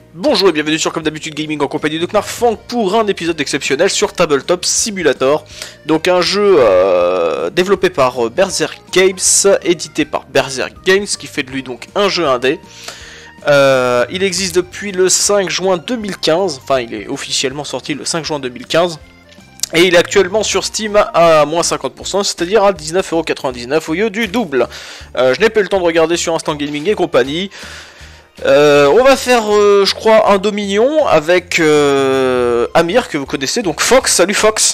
Bonjour et bienvenue sur Comme d'habitude Gaming en compagnie de Knarfang pour un épisode exceptionnel sur Tabletop Simulator. Donc un jeu développé par Berserk Games, édité par Berserk Games, qui fait de lui donc un jeu indé. Il existe depuis le 5 juin 2015, enfin il est officiellement sorti le 5 juin 2015. Et il est actuellement sur Steam à moins 50%, c'est-à-dire à 19,99€ au lieu du double. Je n'ai pas eu le temps de regarder sur Instant Gaming et compagnie. On va faire, je crois, un Dominion avec Amir, que vous connaissez, donc Fox. Salut Fox.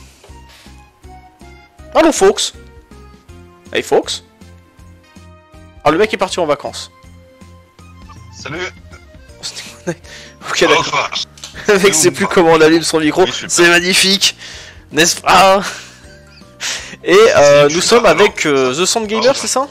Allô Fox. Hey Fox. Ah, le mec est parti en vacances. Salut. Ok, d'accord. Le mec sait plus comment on allume son micro, oui, c'est magnifique, n'est-ce pas? Et nous sommes avec The Sound Gamer, c'est ça?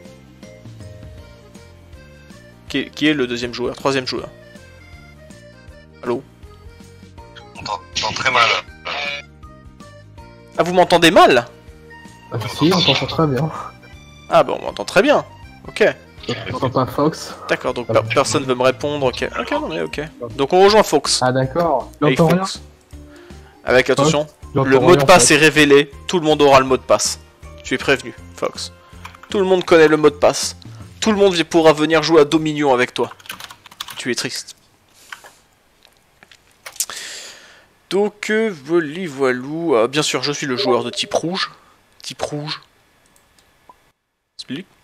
Qui est le deuxième joueur, troisième joueur? Allô? On t'entend très mal. Ah, vous m'entendez mal? Ah si, on t'entend très bien. Ah bon, on m'entend très bien. Ok. On t'entend pas Fox. D'accord, donc personne veut me répondre. Ok, ok, non mais ok. Donc on rejoint Fox. Ah d'accord. Avec Rien. Avec attention, le mot de passe est révélé. Tout le monde aura le mot de passe. Tu es prévenu, Fox. Tout le monde connaît le mot de passe. Tout le monde pourra venir jouer à Dominion avec toi. Tu es triste. Donc, voilou. Bien sûr, je suis le joueur de type rouge. Type rouge. Explique.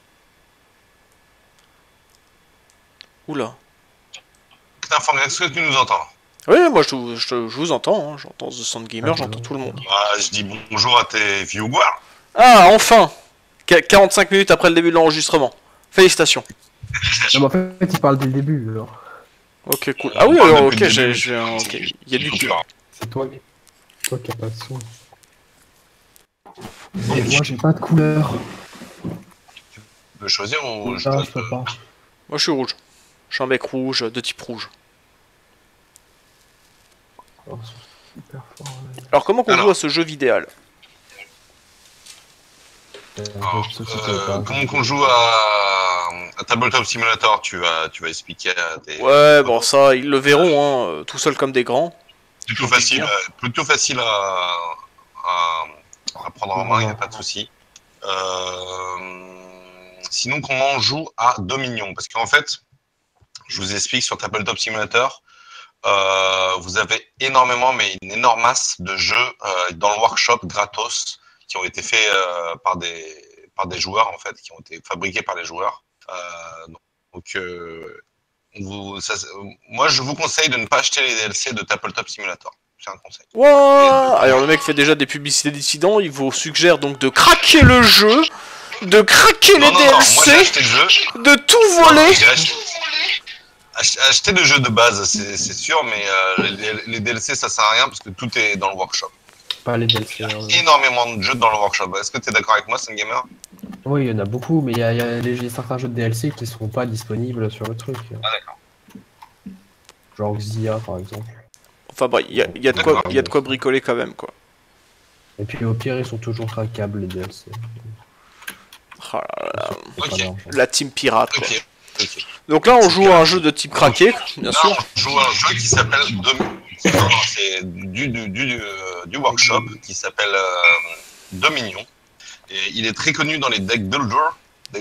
Oula. Est-ce que tu nous entends? Oui, moi je vous entends. Hein. J'entends The Sound Gamer, j'entends tout le monde. Ah, je dis bonjour à tes viewers. Ah, enfin 45 minutes après le début de l'enregistrement. Félicitations. Non, mais en fait, il parle dès le début alors. Ok, cool. Ah oui, alors ok, j'ai un. Ok, il y a du cul. C'est toi qui as pas de son. Et moi j'ai pas de couleur. Tu peux choisir ou je peux pas. Moi je suis rouge. Je suis un mec rouge, de type rouge. Oh, super fort, alors comment qu'on joue à ce jeu vidéal? Comment qu'on joue à Tabletop Simulator, tu vas expliquer à tes... Ouais, bon ça, ils le verront, hein, tout seul comme des grands. Plutôt facile à prendre en main, il n'y a pas de souci. Sinon, comment on joue à Dominion? Parce qu'en fait, je vous explique, sur Tabletop Simulator, vous avez énormément, mais une énorme masse de jeux dans le workshop gratos qui ont été faits par des joueurs, en fait, qui ont été fabriqués par les joueurs. Moi, je vous conseille de ne pas acheter les DLC de Tabletop Simulator. C'est un conseil. Wow. Alors, le mec fait déjà des publicités dissidents, il vous suggère donc de craquer le jeu, de craquer les DLC, moi, j'ai acheté le jeu. De tout voler. Acheter le jeu de base, c'est sûr, mais les DLC, ça sert à rien parce que tout est dans le workshop. Pas les DLC. Il y a énormément de jeux dans le workshop. Est-ce que tu es d'accord avec moi, Sun Gamer? Oui, il y en a beaucoup, mais il y a certains jeux de DLC qui ne seront pas disponibles sur le truc. Ah, d'accord. Genre Xia, par exemple. Enfin, bah, il y a de quoi bricoler quand même, quoi. Et puis au pire, ils sont toujours craquables, les DLC. Oh là là. Okay. La team pirate, quoi. Okay. Donc là, on joue à un jeu de type craqué, bien sûr. On joue à un jeu qui s'appelle c'est du workshop qui s'appelle Dominion. Et il est très connu dans les deck builders.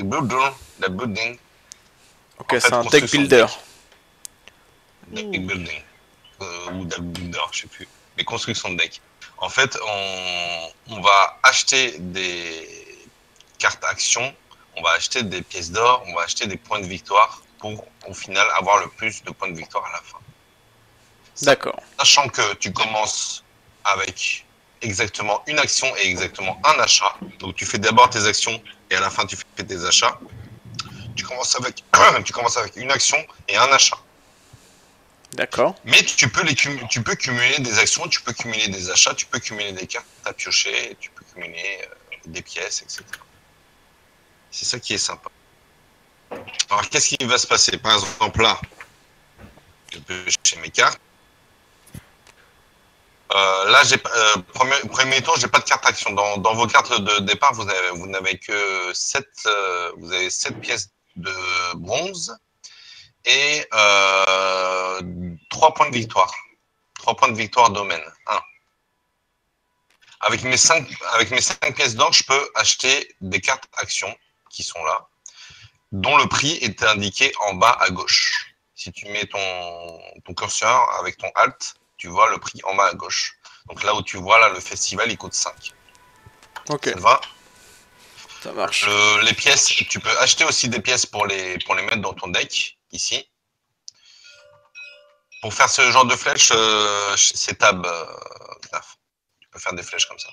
Ok, c'est un deck builder. Deck building. Ou deck builder, je sais plus. Les constructions de deck. En fait, on va acheter des cartes actions, on va acheter des pièces d'or, on va acheter des points de victoire pour, au final, avoir le plus de points de victoire à la fin. D'accord. Sachant que tu commences avec exactement une action et exactement un achat. Donc tu fais d'abord tes actions et à la fin tu fais tes achats. Tu commences avec une action et un achat. D'accord. Mais tu peux cumuler des actions, tu peux cumuler des achats, tu peux cumuler des cartes à piocher, tu peux cumuler des pièces, etc. C'est ça qui est sympa. Alors qu'est-ce qui va se passer? Par exemple là, je peux piocher mes cartes. Là, premier tour, j'ai pas de carte action. Dans vos cartes de départ, vous n'avez que 7, vous avez 7 pièces de bronze et 3 points de victoire. 3 points de victoire domaine. 1. Avec mes 5 pièces d'or, je peux acheter des cartes actions qui sont là, dont le prix est indiqué en bas à gauche. Si tu mets ton curseur avec ton Alt, tu vois le prix en bas à gauche. Donc là où tu vois, là, le festival, il coûte 5. Ok. Ça te va? Ça marche. Les pièces, tu peux acheter aussi des pièces pour les mettre dans ton deck, ici. Pour faire ce genre de flèches, c'est tab. Tu peux faire des flèches comme ça.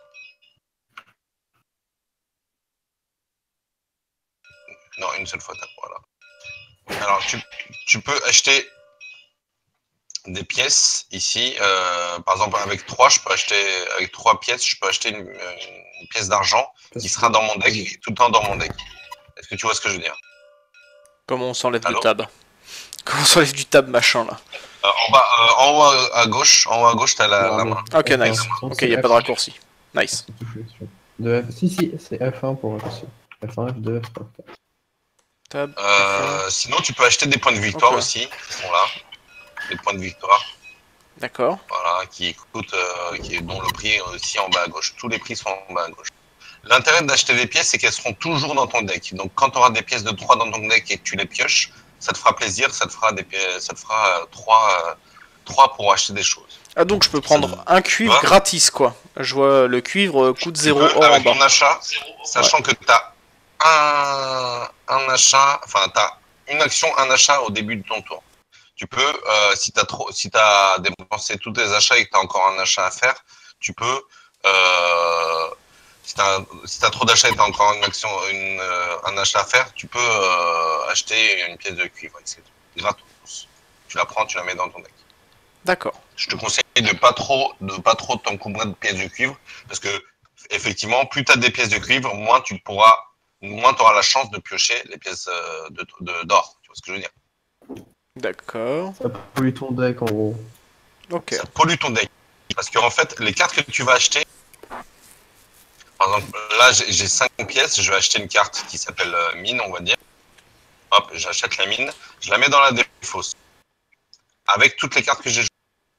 Non, une seule fois tab, voilà. Alors, tu peux acheter des pièces ici. Par exemple, avec 3 pièces, je peux acheter une pièce d'argent qui sera dans mon deck, tout le temps dans mon deck. Est-ce que tu vois ce que je veux dire? Comment on s'enlève du tab? Comment on s'enlève du tab machin là? En haut à gauche, t'as la main. Ok, nice. Ok, il n'y a pas de raccourci. Nice. Si, c'est F1 pour raccourci. F1, F2, F3. Tab. Sinon, tu peux acheter des points de victoire aussi, qui sont là. Des points de victoire. D'accord. Voilà, dont le prix est aussi en bas à gauche. Tous les prix sont en bas à gauche. L'intérêt d'acheter des pièces, c'est qu'elles seront toujours dans ton deck. Donc, quand tu auras des pièces de 3 dans ton deck et que tu les pioches, ça te fera plaisir, ça te fera 3 pour acheter des choses. Ah, donc je peux prendre un cuivre gratis, quoi. Je vois le cuivre coûte 0 or avec en bas. ton achat, sachant que tu as un achat, enfin, tu as une action, un achat au début de ton tour. Tu peux, si tu as dépensé tous tes achats et que tu as encore un achat à faire, tu peux, si tu as trop d'achats et tu as encore un achat à faire, tu peux acheter une pièce de cuivre, etc. Gratos. Tu la prends, tu la mets dans ton deck. D'accord. Je te conseille de pas trop t'encombrer de pièces de cuivre, parce que effectivement, plus tu as des pièces de cuivre, moins tu auras la chance de piocher les pièces d'or. Tu vois ce que je veux dire? D'accord. Ça pollue ton deck en gros. Ok. Ça pollue ton deck. Parce qu'en fait, les cartes que tu vas acheter, par exemple, là j'ai 5 pièces, je vais acheter une carte qui s'appelle mine, on va dire. Hop, j'achète la mine, je la mets dans la défausse. Avec toutes les cartes que j'ai jouées.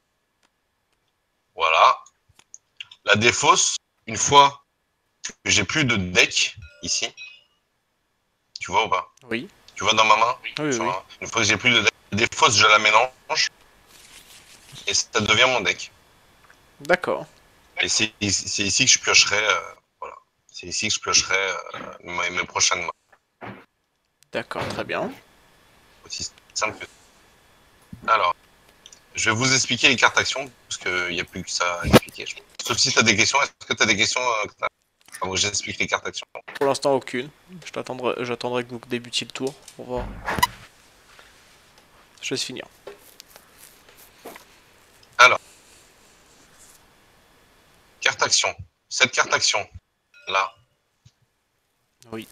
Voilà. La défausse, une fois que j'ai plus de deck ici, tu vois ou pas? Oui. Tu vois dans ma main? Oui, oui. Une fois que j'ai plus de deck, la défausse, je la mélange et ça devient mon deck. D'accord. Et c'est ici que je piocherai, voilà. C'est ici que je piocherai mes prochaines mains. D'accord, très bien. Aussi simple que ça. Alors, je vais vous expliquer les cartes actions, parce qu'il n'y a plus que ça à expliquer. Sauf si tu as des questions. Est-ce que tu as des questions avant que j'explique les cartes actions? Pour l'instant, aucune. J'attendrai que vous débutiez le tour pour voir. Je laisse finir. Alors, carte action. Cette carte action, là. Oui.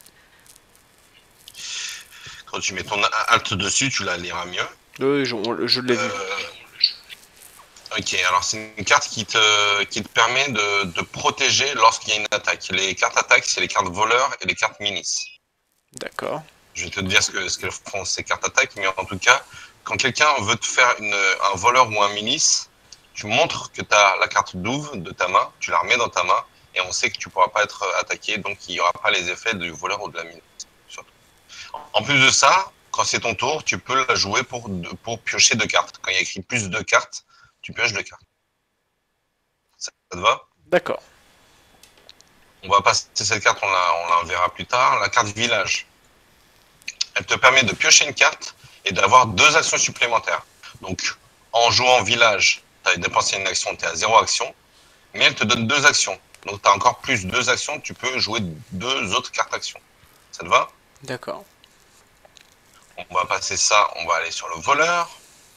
Quand tu mets ton Alt dessus, tu la liras mieux. Oui, je l'ai vu. Ok, alors c'est une carte qui te permet de protéger lorsqu'il y a une attaque. Les cartes attaques, c'est les cartes voleurs et les cartes milices. D'accord. Je vais te dire ce que font ces cartes attaques, mais en tout cas, quand quelqu'un veut te faire un voleur ou un milice, tu montres que tu as la carte douve de ta main, tu la remets dans ta main, et on sait que tu ne pourras pas être attaqué, donc il n'y aura pas les effets du voleur ou de la milice. Surtout. En plus de ça, quand c'est ton tour, tu peux la jouer pour piocher 2 cartes. Quand il y a écrit plus 2 cartes, tu pioches 2 cartes. Ça te va? D'accord. On va passer cette carte, on la verra plus tard. La carte village. Elle te permet de piocher une carte et d'avoir 2 actions supplémentaires. Donc, en jouant village, tu as dépensé une action, tu es à 0 action, mais elle te donne 2 actions. Donc, tu as encore plus 2 actions, tu peux jouer 2 autres cartes actions. Ça te va? D'accord. On va passer ça, on va aller sur le voleur.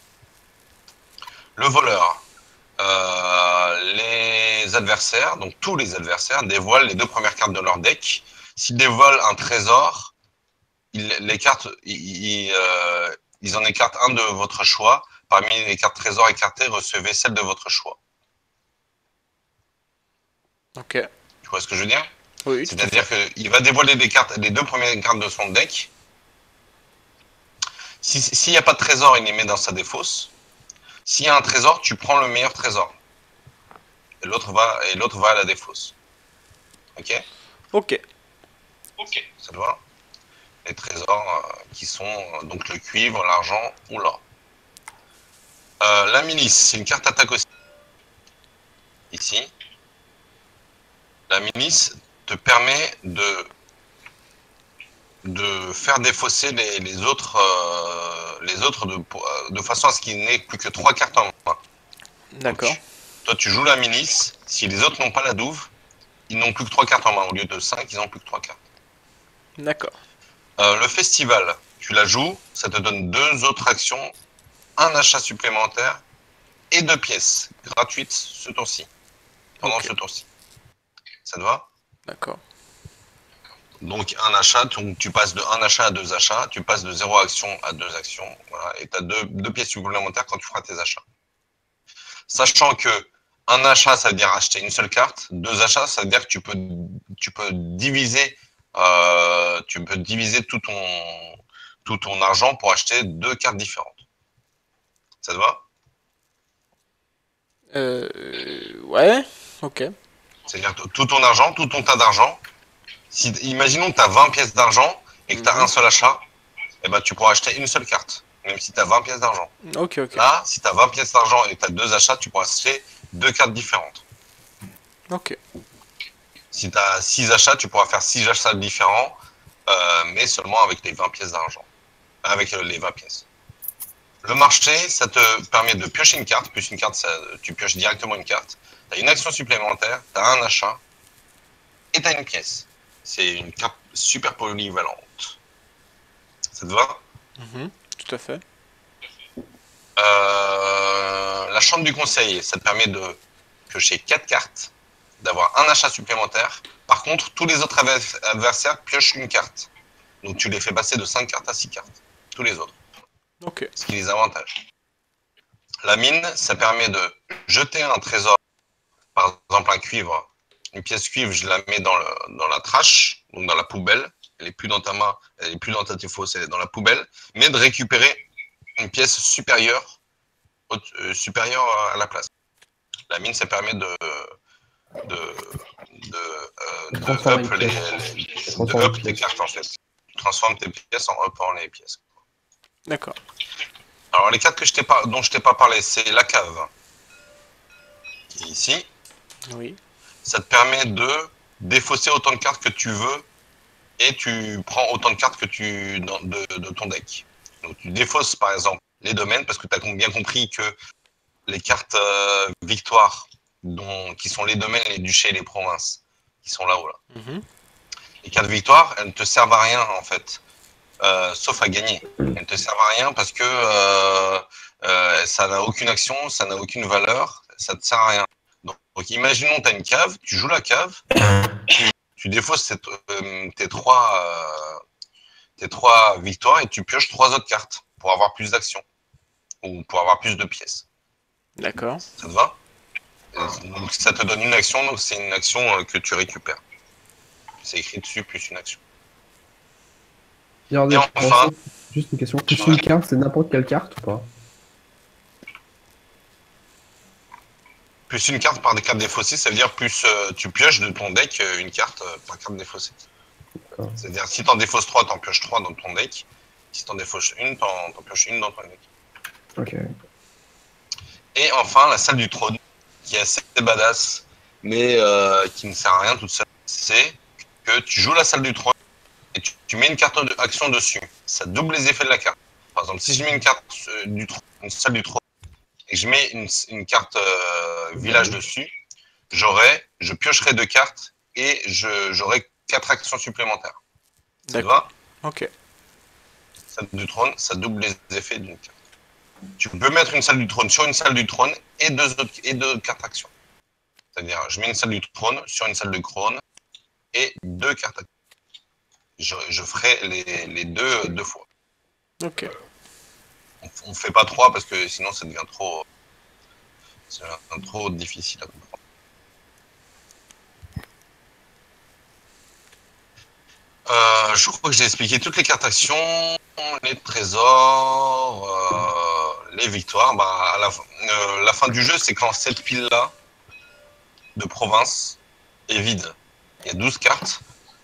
Le voleur, les adversaires, donc tous les adversaires, dévoilent les 2 premières cartes de leur deck. S'ils dévoilent un trésor, les cartes, ils en écartent un de votre choix. Parmi les cartes trésors écartées, recevez celle de votre choix. Ok. Tu vois ce que je veux dire? Oui. C'est-à-dire qu'il va dévoiler les 2 premières cartes de son deck. S'il n'y a pas de trésor, il les met dans sa défausse. S'il y a un trésor, tu prends le meilleur trésor. Et l'autre va à la défausse. Ok? Ok. Ok. Ça te va? Les trésors qui sont donc le cuivre, l'argent ou l'or. La milice, c'est une carte attaque aussi. Ici. La milice te permet de faire défausser les autres, de façon à ce qu'il n'ait plus que 3 cartes en main. D'accord. Toi, tu joues la milice. Si les autres n'ont pas la douve, ils n'ont plus que 3 cartes en main. Au lieu de 5, ils n'ont plus que 3 cartes. D'accord. Le festival, tu la joues, ça te donne 2 autres actions, un achat supplémentaire et 2 pièces gratuites ce tour-ci. Pendant Ok. ce tour-ci. Ça te va? D'accord. Donc un achat, tu passes de 1 achat à 2 achats, tu passes de 0 action à 2 actions, voilà, et tu as 2 pièces supplémentaires quand tu feras tes achats. Sachant que un achat, ça veut dire acheter une seule carte, 2 achats, ça veut dire que tu peux diviser, tout ton argent pour acheter 2 cartes différentes. Ça te va? Ouais. Ok. C'est-à-dire tout ton argent, tout ton tas d'argent. Si, imaginons que tu as 20 pièces d'argent et que tu as un seul achat, eh ben, tu pourras acheter une seule carte, même si tu as 20 pièces d'argent. Ok, ok. Là, si tu as 20 pièces d'argent et que tu as 2 achats, tu pourras acheter 2 cartes différentes. Ok. Si tu as 6 achats, tu pourras faire 6 achats différents, mais seulement avec les 20 pièces d'argent. Avec les 20 pièces. Le marché, ça te permet de piocher une carte, plus une carte, tu pioches directement une carte. Tu as une action supplémentaire, tu as un achat, et tu as une pièce. C'est une carte super polyvalente. Ça te va? Tout à fait. La chambre du conseil, ça te permet de piocher 4 cartes, d'avoir un achat supplémentaire. Par contre, tous les autres adversaires piochent une carte. Donc tu les fais passer de 5 cartes à 6 cartes. Tous les autres. Ok. Ce qui les avantage. La mine, ça permet de jeter un trésor, par exemple un cuivre. Une pièce cuivre, je la mets dans la trash, donc dans la poubelle. Elle n'est plus dans ta main, elle n'est plus dans ta défausse, elle est dans la poubelle. Mais de récupérer une pièce supérieure à la place. La mine, ça permet de up tes cartes en fait. Tu transformes tes pièces en up en les pièces. D'accord. Alors les cartes dont je t'ai pas parlé, c'est la cave. Qui est ici. Oui. Ça te permet de défausser autant de cartes que tu veux et tu prends autant de cartes que de ton deck. Donc tu défausses par exemple les domaines parce que tu as bien compris que les cartes victoire, qui sont les domaines, les duchés et les provinces, qui sont là-haut. Là. Les cartes victoire, elles ne te servent à rien en fait, sauf à gagner. Elles ne te servent à rien parce que ça n'a aucune action, ça n'a aucune valeur, ça ne te sert à rien. Donc imaginons tu as une cave, tu joues la cave, tu défausses tes 3 victoires et tu pioches 3 autres cartes pour avoir plus d'actions ou pour avoir plus de pièces. D'accord. Ça te va? Donc ça te donne une action, donc c'est une action que tu récupères. C'est écrit dessus plus une action. Regardez, Et enfin, juste une question. Plus une carte, c'est n'importe quelle carte ou pas? plus une carte par des cartes défaussées, ça veut dire plus tu pioches de ton deck une carte par carte défaussée. C'est-à-dire si t'en défausses 3, t'en pioches 3 dans ton deck. Si t'en défausses une, t'en pioches une dans ton deck. Ok. Et enfin, la salle du trône, qui est assez badass, mais qui ne sert à rien toute seule. C'est que tu joues la salle du trône et tu mets une carte d'action dessus. Ça double les effets de la carte. Par exemple, si je mets une carte une salle du trône, et que je mets une carte village dessus, je piocherai 2 cartes et j'aurai 4 actions supplémentaires. Ça te va? Ok. Salle du trône, ça double les effets d'une carte. Tu peux mettre une salle du trône sur une salle du trône et 2 cartes actions. C'est-à-dire, je mets une salle du trône sur une salle de trône et 2 cartes actions. Je ferai les deux fois. Ok. On ne fait pas 3 parce que sinon ça devient trop difficile à comprendre. Je crois que j'ai expliqué toutes les cartes actions, les trésors, les victoires, bah, à la fin du jeu, c'est quand cette pile-là de province est vide. Il y a 12 cartes.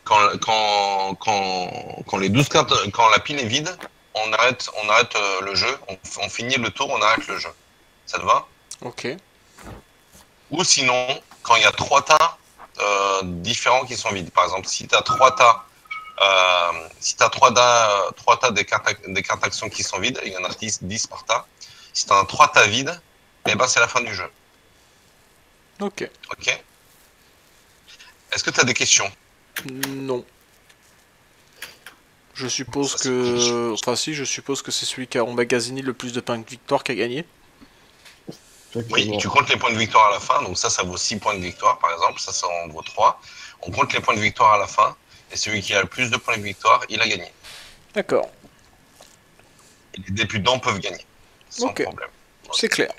Quand les 12 cartes, quand la pile est vide, on arrête le jeu, on finit le tour, on arrête le jeu. Ça te va? Ok. Ou sinon, quand il y a 3 tas différents qui sont vides. Par exemple, si tu as 3 tas, trois tas des cartes actions qui sont vides, il y en a 10 par tas. Si tu as 3 tas vides, eh ben, c'est la fin du jeu. Ok. Ok. Est-ce que tu as des questions? Non. Je suppose Ça, que... Enfin si, je suppose que c'est celui qui a emmagasiné le plus de points de victoire qui a gagné. Oui, tu comptes les points de victoire à la fin, donc ça vaut 6 points de victoire par exemple, ça en vaut 3. On compte les points de victoire à la fin, et celui qui a le plus de points de victoire, il a gagné. D'accord. Et les débutants peuvent gagner, sans problème. C'est clair.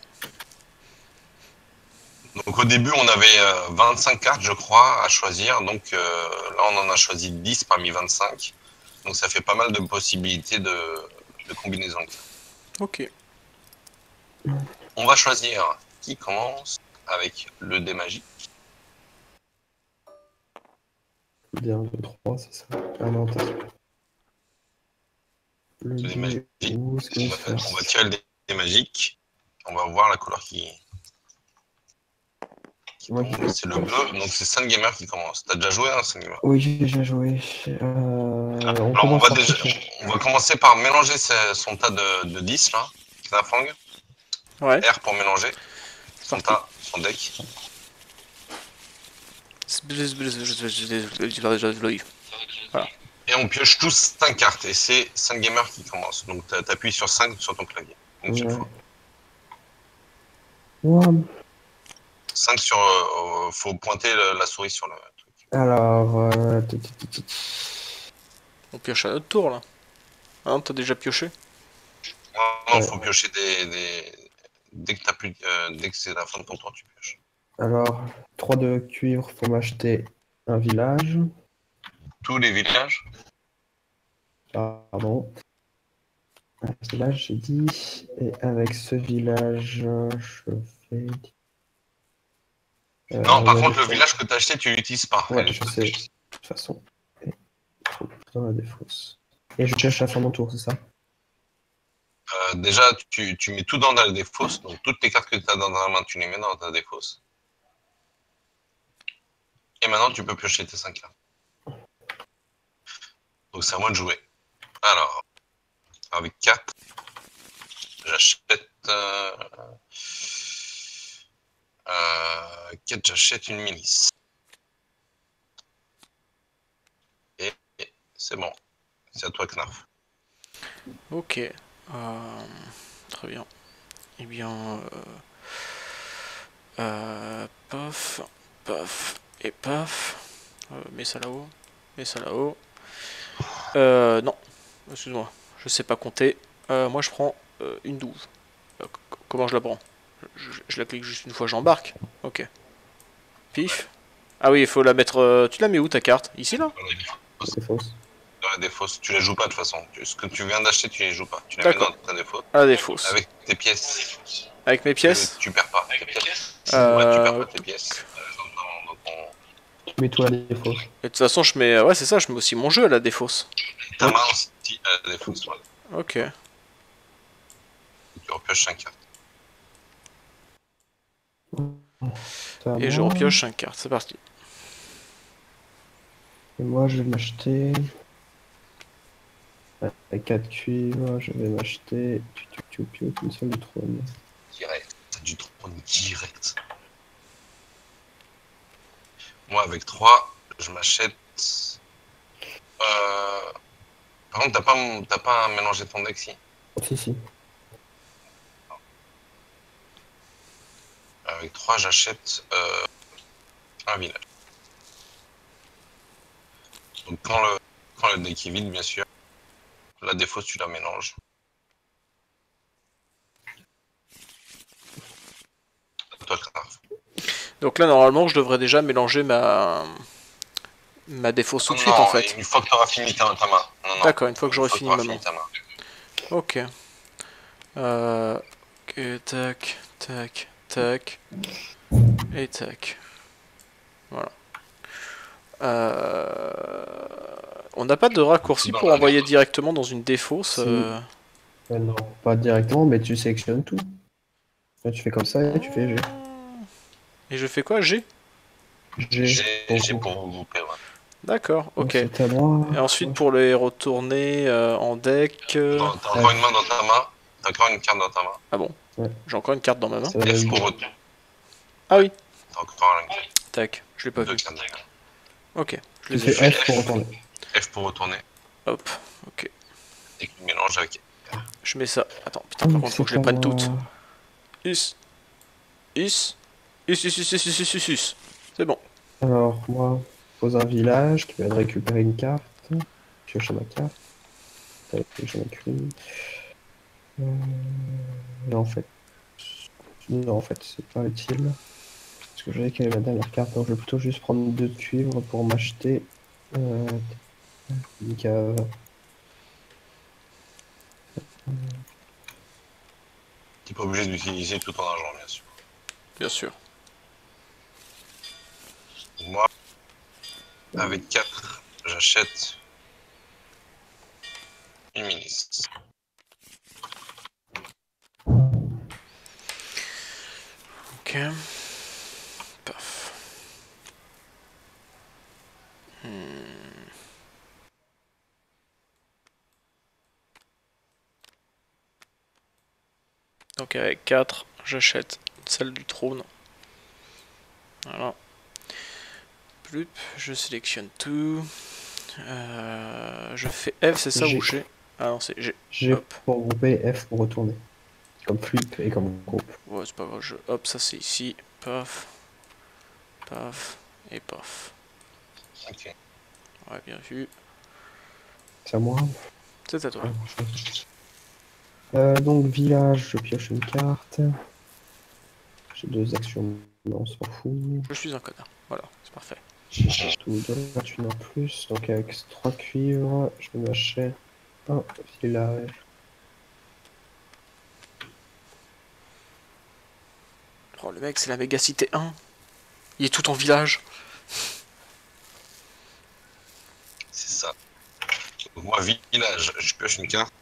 Donc au début, on avait 25 cartes, je crois, à choisir, donc là on en a choisi 10 parmi 25. Donc ça fait pas mal de possibilités de combinaison. Ok. On va choisir qui commence avec le dé magique. 1, 2, 3, c'est ça. Ah non, attention. Le Le dé dé, magique. où est-ce qu'on se On va tirer le dé magique. On va voir la couleur qui commence. C'est le bleu, donc c'est Sun Gamer qui commence. T'as déjà joué, hein, Sun Gamer? Oui, j'ai déjà joué. On Alors commence par on va commencer par mélanger son tas de 10 là. Knafang. Ouais. R pour mélanger. Son tas, son deck. Voilà. Et on pioche tous 5 cartes. Et c'est Sun Gamer qui commence. Donc t'appuies sur 5 sur ton clavier. Une seule fois. Ouais. 5 sur. Faut pointer la souris sur le truc. Alors. On pioche à notre tour là. Hein, t'as déjà pioché? Non, faut piocher dès que c'est la fin de ton tour, tu pioches. Alors, 3 de cuivre, faut m'acheter un village. Tous les villages. Pardon. Un village, j'ai dit. Et avec ce village, je vais. Non, par contre, le village que t'as acheté, tu l'utilises pas. Ouais, je sais. De toute façon. Et faut dans la défausse. Et je pioche à fin de mon tour, c'est ça? Déjà, tu mets tout dans la défausse. Donc, toutes les cartes que tu as dans ta main, tu les mets dans ta défausse. Et maintenant, tu peux piocher tes 5 cartes. Donc, c'est à moi de jouer. Alors, avec 4, j'achète. 4, j'achète une milice. Et c'est bon. C'est à toi, Knarf. Ok. Très bien. Eh bien... paf, paf et paf. Mets ça là-haut. Mets ça là-haut. Non. Excuse-moi. Je sais pas compter. Moi, je prends une 12. Comment je la prends? Je la clique juste une fois, j'embarque. Ok. Pif. Ah oui, il faut la mettre... tu la mets où ta carte? Ici là? Défausse. Dans la défausse. Tu la joues pas de toute façon. Ce que tu viens d'acheter, tu les joues pas. Tu la mets dans ta défausse. À la défausse. Avec tes pièces. Avec mes pièces? Tu perds pas. Tes pièces. Ouais, tu perds pas tes pièces. Tu mets tout à la défausse. Et de toute façon, je mets... Ouais, c'est ça, je mets aussi mon jeu à la défausse. Ta main aussi à la défausse. Ouais. Ok. Tu repioches 5 cartes. Et je repioche 5 cartes, c'est parti. Et moi, je vais m'acheter. Avec 4 cuivres, je vais m'acheter une seule du trône. Direct. T'as du trône direct. Moi, avec 3, je m'achète. Par contre, t'as pas mélangé ton deck, si? Si. Avec 3, j'achète un village. Donc, quand le deck est vide, bien sûr, la défausse, tu la mélanges. Toi, Knarf. Donc là, normalement, je devrais déjà mélanger ma défausse tout de suite, en fait. Une fois que tu auras fini ta main. D'accord, une fois que j'aurai fini ma main. Ok. Et tac, tac, tac. Et tac. Voilà. On n'a pas de raccourci pour envoyer directement dans une défausse. Non, pas directement, mais tu sélectionnes tout. Là, tu fais comme ça et tu fais G. Et je fais quoi? G? G J'ai pour regrouper, ouais. D'accord, ok. Et c'est à moi. ensuite pour les retourner en deck. T'as encore une main dans ta main. T'as encore une carte dans ta main. Ah bon? Ouais. J'ai encore une carte dans ma main. F pour retourner. Ah oui. T'as encore une carte. Tac, je l'ai pas vu. Ok, je Tu les ai fais fait. F pour retourner. F pour retourner. Hop, ok. Et tu mélanges avec. Je mets ça. Attends, putain, par contre, faut que je les prenne toutes. Is. Is. Is. C'est bon. Alors, moi, pose un village qui va de récupérer une carte. Piocher ma carte. J'en ai qu'une. Non, en fait, c'est pas utile. Parce que je savais quelle est ma dernière carte, donc je vais plutôt juste prendre 2 de cuivre pour m'acheter une cave. T'es pas obligé d'utiliser tout ton argent, bien sûr. Bien sûr. Moi, avec 4, j'achète une milice. Ok. Paf. Donc avec 4, j'achète celle du trône. Voilà. Plup, je sélectionne tout. Je fais F, c'est ça ou G? Ah non, c'est G. G Hop. pour grouper, F pour retourner. Comme flip et comme groupe. Ouais, c'est pas grave. Hop, ça c'est ici. Paf. Paf. Et paf. Ok. Ouais, bien vu. C'est à moi. C'est à toi. Donc village, je pioche une carte. J'ai 2 actions, mais on s'en fout. Je suis un connard. Voilà, c'est parfait. J'ai surtout de la thune en plus. Donc avec 3 cuivres, je m'achète un village. Oh, le mec, c'est la méga cité 1. Il est tout en village. C'est ça. Donc moi, village, je pioche une carte.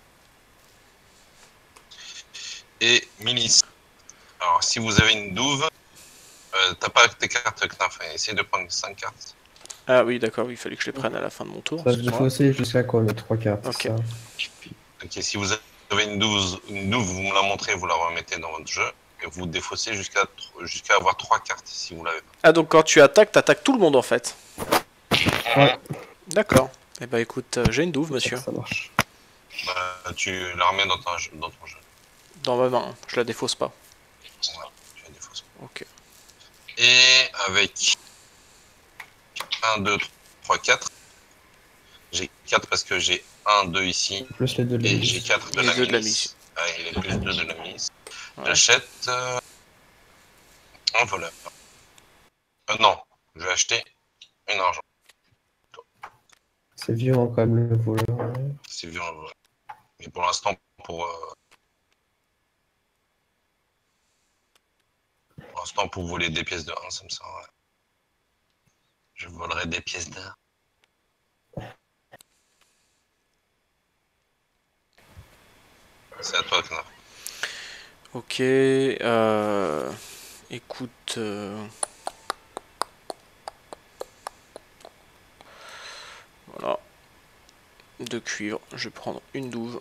Et milice. Alors, si vous avez une douve, t'as pas tes cartes Knaf, essayez de prendre 5 cartes. Ah oui, d'accord, il fallait que je les prenne à la fin de mon tour. Ça, il faut aussi jusqu'à quoi, mes 3 cartes. Ok. Ça. Ok, si vous avez une douve, vous me la montrez, vous la remettez dans votre jeu, et vous défaussez jusqu'à avoir 3 cartes, si vous l'avez pas. Ah, donc quand tu attaques, t'attaques tout le monde en fait. Ouais. D'accord. Eh bah écoute, j'ai une douve, monsieur. Ça marche. Bah, tu la remets dans ton jeu. Dans ma main, je la défausse pas. Ouais, tu la défausses. Ok. Et avec 1, 2, 3, 4. J'ai 4 parce que j'ai 1, 2 ici. Plus les 2 de la Et milice. j'ai 4 de Les la deux de la milice. Ah, et les plus 2 de la milice. Ouais. J'achète un voleur. Non, je vais acheter un argent. C'est violent quand même le voleur. Ouais. C'est violent. Ouais. Mais pour l'instant, pour voler des pièces de 1, ça me sert à rien. Je volerai des pièces d'or. C'est à toi, Knaf. Ok. Écoute. Voilà. 2 cuivres. Je vais prendre une douve.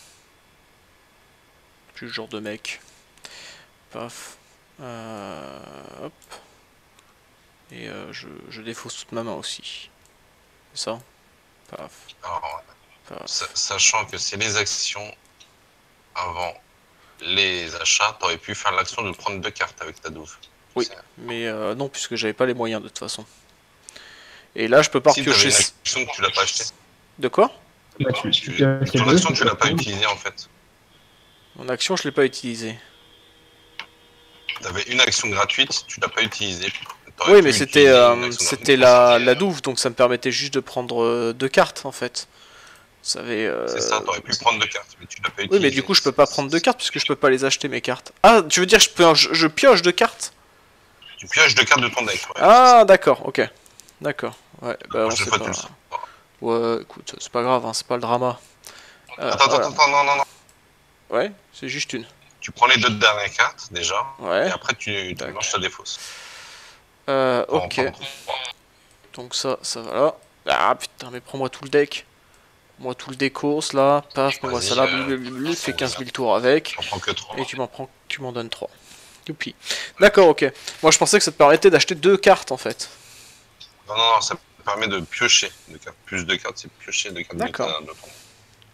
Je suis le genre de mec. Paf. Hop. Et je défausse toute ma main aussi. C'est ça? Paf. Alors, Paf. sachant que c'est les actions avant les achats, t'aurais pu faire l'action de prendre 2 cartes avec ta douve. Oui, mais non, puisque j'avais pas les moyens de toute façon. Et là, je peux pas Si piocher. t'avais une action que tu l'as pas acheté. De quoi? Bah, Ton action, tu l'as pas utilisée en fait. Mon action, je l'ai pas utilisée. T'avais une action gratuite, tu l'as pas utilisée. Oui, mais c'était la douve, donc ça me permettait juste de prendre 2 cartes en fait. C'est ça, t'aurais pu prendre 2 cartes, mais tu l'as pas Oui, utilisé. mais du coup, je peux pas prendre 2 cartes puisque je peux pas les acheter mes cartes. Ah, tu veux dire je pioche 2 cartes? Tu pioches 2 cartes de ton deck, ouais. Ah, d'accord, ok. D'accord. Ouais, bah La on prochaine sait fois, pas. tu le sais. Ouais, écoute, c'est pas grave, hein, c'est pas le drama. Attends, voilà. non. Ouais, c'est juste une. Tu prends les 2 dernières cartes, déjà, Ouais. et après, tu Tac. manges ta défausse. Ok. Donc ça va là. Ah putain, mais prends-moi tout le deck. Moi tout le décos là, paf, mets-moi ça là, fais 15 000 tours avec. J'en prends que 3. Et tu m'en donnes 3. Youpi. D'accord, ok. Moi je pensais que ça te permettait d'acheter 2 cartes en fait. Non, ça permet de piocher 2 cartes. Plus 2 cartes, c'est piocher 2 cartes D'accord. de ton deck.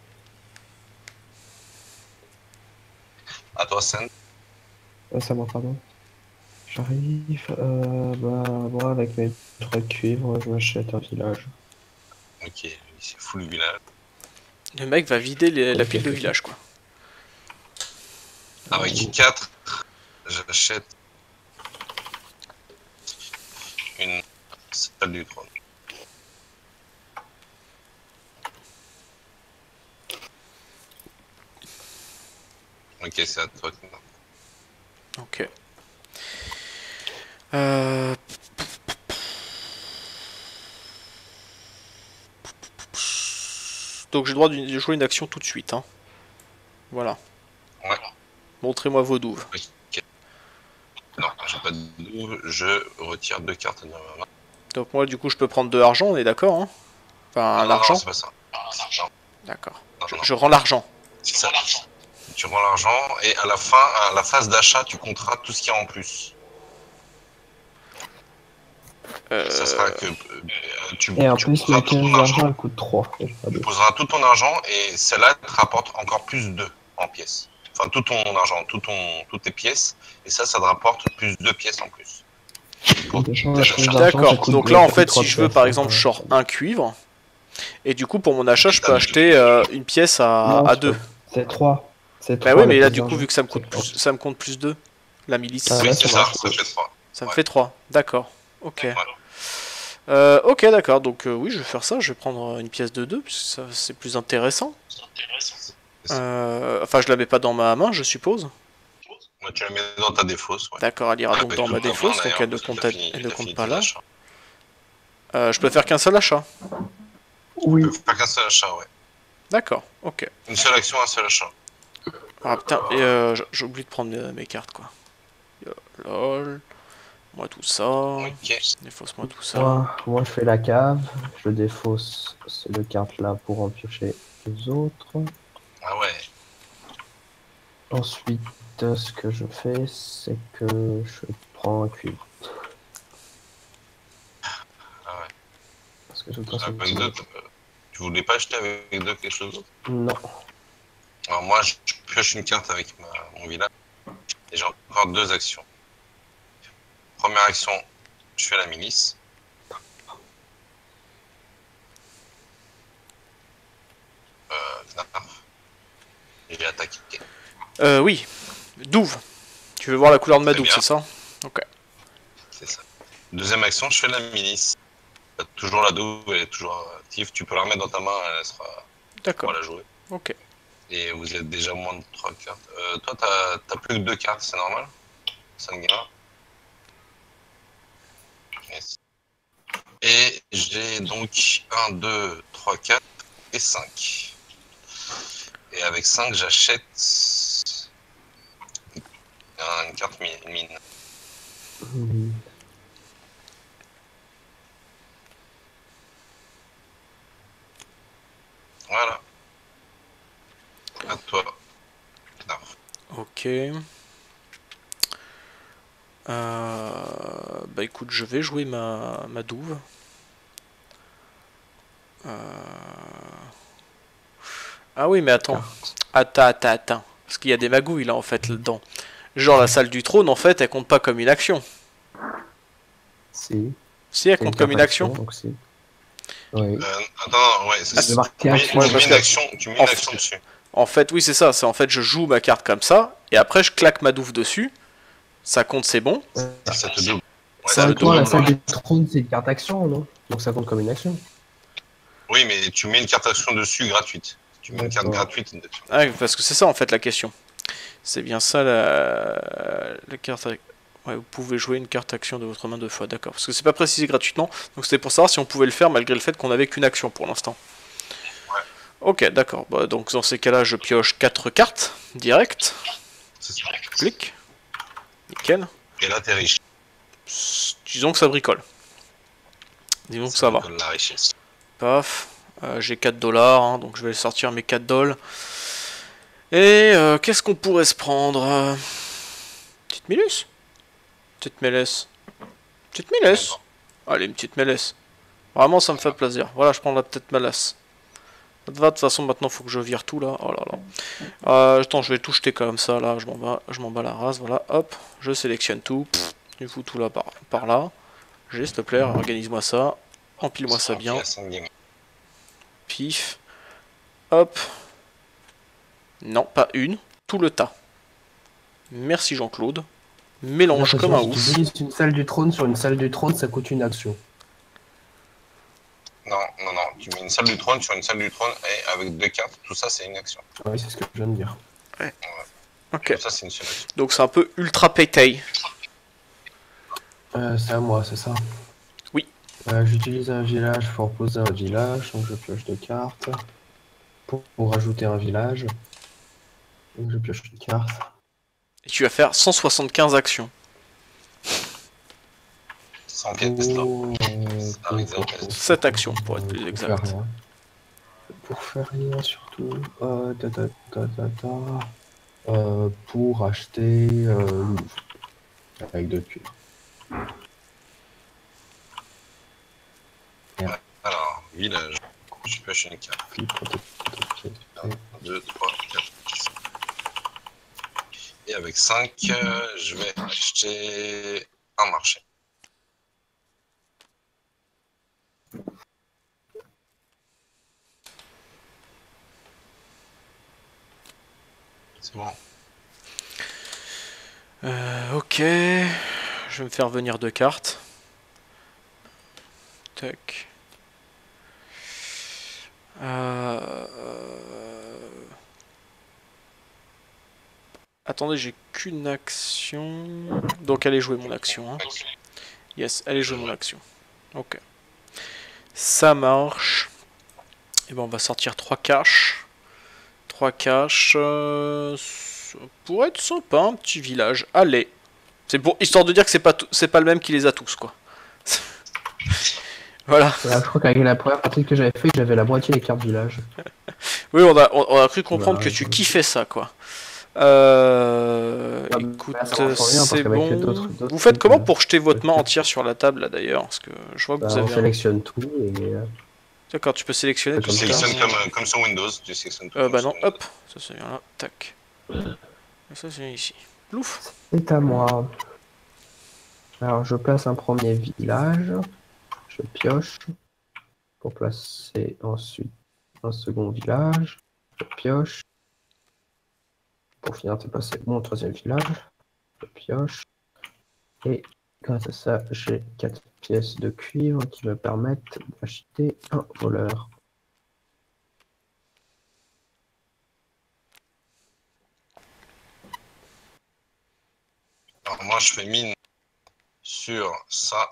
À toi, Sen. Ça va, pardon. J'arrive, bah, moi, avec mes 3 cuivres, je m'achète un village. Ok, c'est full village. Le mec va vider la pile de village quoi. Avec 4, j'achète une salle du trône. Ok, c'est à toi. Ok. Donc j'ai le droit de jouer une action tout de suite. Hein. Voilà. Ouais. Montrez-moi vos douves. Ok. Non, j'ai pas de double, je retire 2 cartes de ma main. Donc moi du coup je peux prendre de l'argent, on est d'accord hein. Enfin Non, l'argent. c'est pas ça. D'accord. Non. Je rends l'argent. C'est ça. Tu rends l'argent et à la fin, à la phase d'achat, tu compteras tout ce qu'il y a en plus. Ça sera que Et en tu plus, poseras la tout caisse ton d'argent, argent. elle coûte 3. Tu poseras tout ton argent et celle-là te rapporte encore plus 2 en pièces. Enfin, tout ton argent, toutes tes pièces. Et ça te rapporte plus 2 pièces en plus. D'accord. Donc là en fait si je veux par exemple je sors un cuivre. Et du coup pour mon achat je peux acheter une pièce à 2. C'est 3. Bah oui mais là du coup vu que ça me compte plus 2. La milice. Ah, Oui, là, c'est ça ça, ça fait 3. Ça me fait 3. D'accord. Ok. Ok, d'accord. Donc oui, je vais faire ça. Je vais prendre une pièce de 2, puisque c'est plus intéressant. Enfin, je la mets pas dans ma main, je suppose. Moi, tu la mets dans ta défausse. Ouais. D'accord, elle ira donc dans ma défausse, donc elle ne compte pas là. Je peux faire qu'un seul achat. Oui. Tu peux faire qu'un seul achat, ouais. D'accord, ok. Une seule action, un seul achat. Ah putain, j'ai oublié de prendre mes cartes, quoi. Lol. Moi tout ça. Ok. Défausse-moi tout ça. Moi, je fais la cave. Je défausse ces 2 cartes-là pour en piocher les autres. Ah ouais. Ensuite, ce que je fais, c'est que je prends un cuivre. Ah ouais. Parce que je pense que Avec 2, tu voulais pas acheter avec 2 quelque chose d'autre? non. Alors moi, je pioche une carte avec mon village. Et j'ai encore 2 actions. Première action, je fais la milice. Et j'ai attaqué. Oui. Douve. Tu veux voir la couleur de ma Très douve, bien. c'est ça? Ok. C'est ça. Deuxième action, je fais la milice. T'as toujours la douve, elle est toujours active. Tu peux la remettre dans ta main, elle sera. D'accord. On va la jouer. Ok. Et vous êtes déjà moins de 3 cartes. Toi, t'as plus que 2 cartes, c'est normal? Sanguin. Yes. Et j'ai donc 1, 2, 3, 4 et 5. Et avec 5, j'achète une carte mine. Voilà. À toi. Ok. Bah écoute, je vais jouer ma douve. Ah oui, mais attends. Attends. Parce qu'il y a des magouilles là en fait là-dedans. Genre la salle du trône en fait, elle compte pas comme une action. Si. Si, elle compte comme une action. Donc si. Oui. Attends, ouais, c'est marqué action. Ouais, parce que- tu mets une action dessus. En fait, oui, c'est ça. C'est en fait, je joue ma carte comme ça, et après, je claque ma douve dessus. Ça compte, c'est bon. Ça te double. Ouais, Ça Pour me toi, double. la salle du trône, c'est une carte action, non? Donc ça compte comme une action. Oui, mais tu mets une carte action dessus gratuite. Tu mets une carte gratuite dessus. Ah, parce que c'est ça en fait la question. C'est bien ça la carte. Ouais, vous pouvez jouer une carte action de votre main 2 fois, d'accord. Parce que c'est pas précisé gratuitement, donc c'était pour savoir si on pouvait le faire malgré le fait qu'on avait qu'une action pour l'instant. Ouais. Ok, d'accord. Bah, donc dans ces cas-là, je pioche 4 cartes direct. C'est ça. Clic. Nickel. Et là, t'es riche. Disons que ça bricole. Disons que ça va. La richesse. Paf. J'ai 4 dollars, hein, donc je vais sortir mes 4 dollars. Et qu'est-ce qu'on pourrait se prendre Petite Milus. Petite mélesse. Petite mélesse. Allez, une petite mélesse. Vraiment, ça me fait plaisir. Voilà, je prends la petite mélesse. Ça te va, de toute façon, maintenant, faut que je vire tout, là. Oh là là. Attends, je vais tout jeter comme ça, là. Je m'en bats la race, voilà. Hop, je sélectionne tout. Je fous tout là, par là. J'ai, s'il te plaît, organise-moi ça. Empile-moi ça bien. Pif. Hop. Non, pas une. Tout le tas. Merci Jean-Claude. Mélange comme un ouf. Si tu utilises une salle du trône sur une salle du trône, ça coûte une action. Non. Tu mets une salle du trône sur une salle du trône et avec 2 cartes. Tout ça, c'est une action. Oui, c'est ce que je viens de dire. Ouais. Ok. Tout ça, c'est une seule action. Donc c'est un peu ultra paytay. C'est à moi, c'est ça? Oui. J'utilise un village pour poser un village, donc je pioche 2 cartes. Pour rajouter un village. Donc je pioche une carte. Et tu vas faire 175 actions. 100 pièces là. 7 actions pour être plus exact. Pour faire rien surtout. Pour acheter Louvre. Avec 2 cuivres. Alors, village. Je pioche une carte. 1, 2, 3, 4. Et avec 5, je vais acheter un marché. C'est bon. Ok. Je vais me faire venir 2 cartes. Tac. Attendez, j'ai qu'une action. Donc allez jouer mon action. Hein. Yes, allez jouer mon action. Ok. Ça marche. Et ben on va sortir 3 caches. 3 caches. Ça pourrait être sympa, un petit village. Allez. C'est pour histoire de dire que c'est pas le même qui les a tous, quoi. Voilà. Je crois qu'avec la première partie que j'avais fait, j'avais la moitié des cartes village. Oui, on a cru comprendre que tu kiffais ça, quoi. Écoute, c'est bon. Vous faites comment pour jeter votre main entière sur la table, là, d'ailleurs? Parce que je vois que vous avez... On sélectionne tout et... D'accord, tu peux sélectionner tout Tu ça. sélectionnes comme sur Windows. Tu sélectionnes tout bah non, hop. Ça, c'est bien là. Tac. Et ça, c'est ici. Plouf. C'est à moi. Alors, je place un premier village. Je pioche. Pour placer ensuite un second village. Je pioche. Pour finir de placer mon troisième village. Je pioche. Et grâce à ça, j'ai 4 pièces de cuivre qui me permettent d'acheter un voleur. Alors moi, je fais mine sur ça.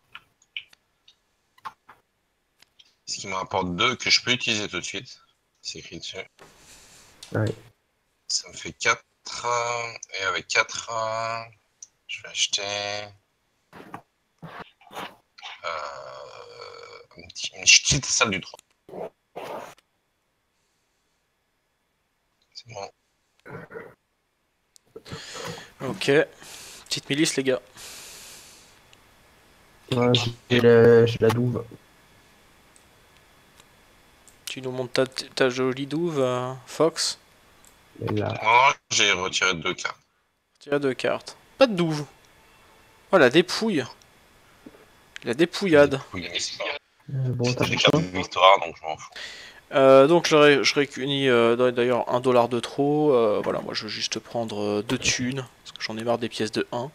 Ce qui m'apporte 2 que je peux utiliser tout de suite. C'est écrit dessus. Ouais. Ça me fait 4. Et avec 4, je vais acheter une petite salle du trône. C'est bon. Ok. Petite milice, les gars. Ouais, j'ai la douve. Tu nous montres ta jolie douve, Fox. Et là. Moi, j'ai retiré 2 cartes. Tu as 2 cartes. Pas de douve. Oh, la dépouille. La dépouillade. Bon, t'as des cartes de victoire, donc je m'en fous. Donc je réunis d'ailleurs $1 de trop. Voilà, moi je veux juste prendre 2 thunes. Parce que j'en ai marre des pièces de 1.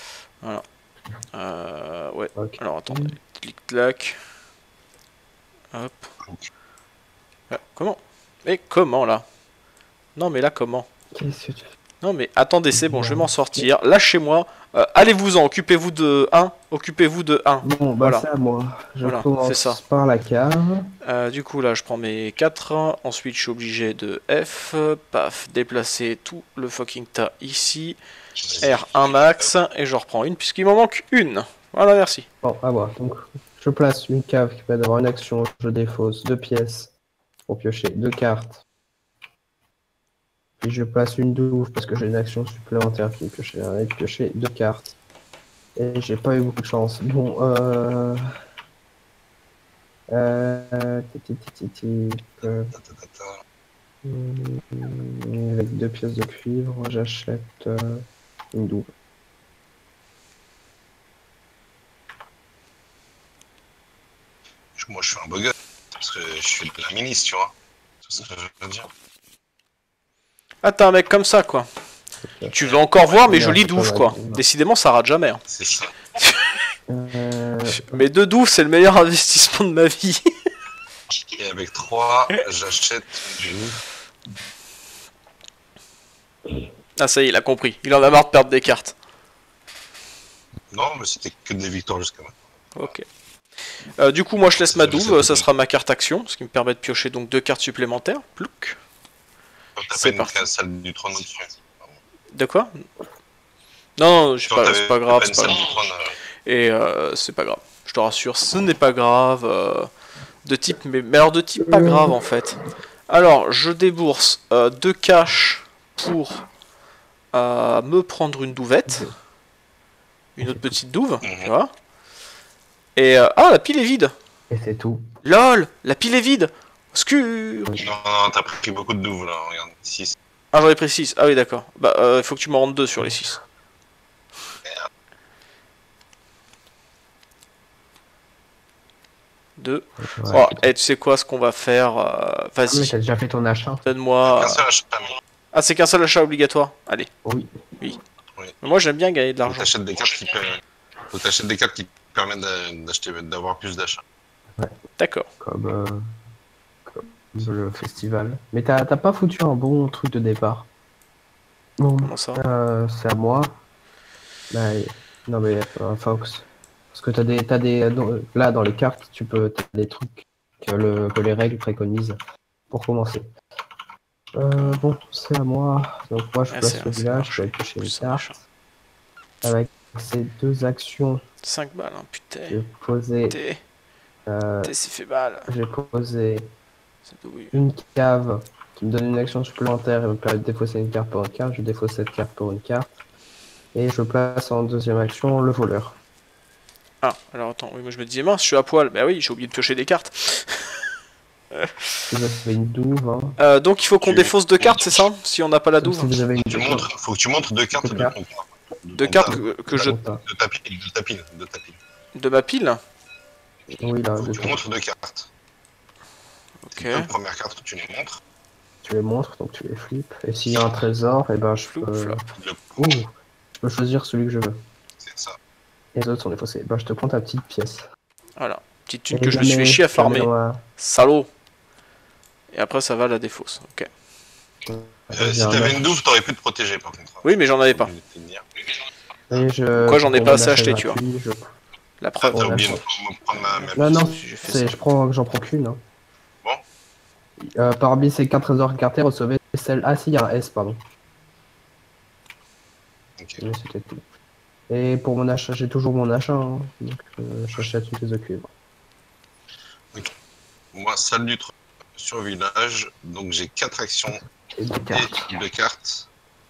Voilà. Ouais. Okay. Alors attendez. Clic-clac. Hop. Comment? Mais comment là? Non mais là comment? Qu'est-ce que tu fais? Non mais attendez, c'est bon, je vais m'en sortir. Lâchez-moi. Allez-vous-en, occupez-vous de 1. Occupez-vous de 1. Bon, bah Voilà. c'est à moi. Je Voilà, commence fais ça. par la cave. Du coup là je prends mes 4. Ensuite je suis obligé de F. Paf, déplacer tout le fucking tas ici. R1 max. Et je reprends une puisqu'il m'en manque une. Voilà, merci. Bon, à voir. Donc, je place une cave qui peut avoir une action. Je défausse 2 pièces pour piocher 2 cartes. Puis je place une douve parce que j'ai une action supplémentaire qui me piocher 2 cartes. Et j'ai pas eu beaucoup de chance. Bon, avec 2 pièces de cuivre, j'achète une douve. Moi, je suis un beau gosse, parce que je suis de la ministre, tu vois. C'est ce que je veux dire. Ah, t'es un mec comme ça, quoi. Tu veux encore voir mes jolies douves, quoi. Décidément, ça rate jamais. Hein. C'est ça. Mes 2 douves, c'est le meilleur investissement de ma vie. Et avec 3, j'achète une... Ah, ça y est, il a compris. Il en a marre de perdre des cartes. Non, mais c'était que des victoires jusqu'à maintenant. Ok. Du coup, moi, je laisse ma douve. Ça sera ma carte action, ce qui me permet de piocher donc 2 cartes supplémentaires. Plouc. C'est parti. La salle du trône au-dessus. De quoi? Non, c'est pas grave. C'est pas grave. Et c'est pas grave. Je te rassure, ce n'est pas grave. De type, mais alors de type pas grave en fait. Alors, je débourse 2 cash pour me prendre une douvette. Une autre petite douve, tu vois. Et ah, la pile est vide. Et c'est tout. LOL, la pile est vide. Scure. Non, t'as pris beaucoup de douves là, regarde, 6. Ah, j'en ai pris 6. Ah oui, d'accord. Bah, il faut que tu m'en rendes 2 sur les 6. Merde. 2. Ouais, Oh, et tu sais quoi, ce qu'on va faire vas-y. Mais t'as déjà fait ton achat? Donne-moi. Ah, c'est qu'un seul achat obligatoire. Allez. Oui. Oui. Moi, j'aime bien gagner de l'argent. T'achètes des cartes qui permettent d'avoir plus d'achats. Ouais. D'accord. Comme le festival. Mais t'as pas foutu un bon truc de départ. Bon, Comment ça? c'est à moi. Bah, non mais Fox. Parce que là dans les cartes, t'as des trucs que les règles préconisent pour commencer. Bon, c'est à moi. Donc moi je place le village, je vais piocher une carte. Avec ces 2 actions. 5 balles, hein, putain. J'ai posé. C'est fait mal. J'ai posé une cave qui me donne une action supplémentaire et me permet de défausser une carte pour une carte. Je défausse cette carte pour une carte. Et je place en deuxième action le voleur. Ah, alors attends, oui, moi je me disais mince, je suis à poil. Bah oui, j'ai oublié de piocher des cartes. Vous avez une douve. Hein. Donc il faut qu'on défausse 2 cartes, c'est ça? Si on n'a pas la douve. Si vous avez une faut que tu montres 2 cartes de ton compte. 2 cartes que je. De ta pile. De ma pile? Oui, là. Faut que tu montres 2 cartes. Ok. Les 2 premières cartes, tu les montres. Tu les montres, donc tu les flippes. Et s'il y a un trésor, et ben je peux choisir celui que je veux. C'est ça. Et les autres sont défaussés. Ben je te prends ta petite pièce. Voilà. Petite thune que je me suis fait chier à farmer. Salaud. Et après ça va la défausse. Ok. Si t'avais une douve, t'aurais pu te protéger par contre. Oui, mais j'en avais pas. Quoi, j'en ai pas assez acheté, tu vois. La preuve. T'as oublié de prendre ma... Non, j'en prends qu'une. Hein. Bon. Parmi ces 4 trésors écartés, recevez celle... Ah si, il y a un S, pardon. Ok. Mais c'était tout. Et pour mon achat, j'ai toujours mon achat. Hein. Donc j'achète une pièce de cuivre. Ok. Moi, salle du trône sur village. Donc j'ai 4 actions et 2 cartes.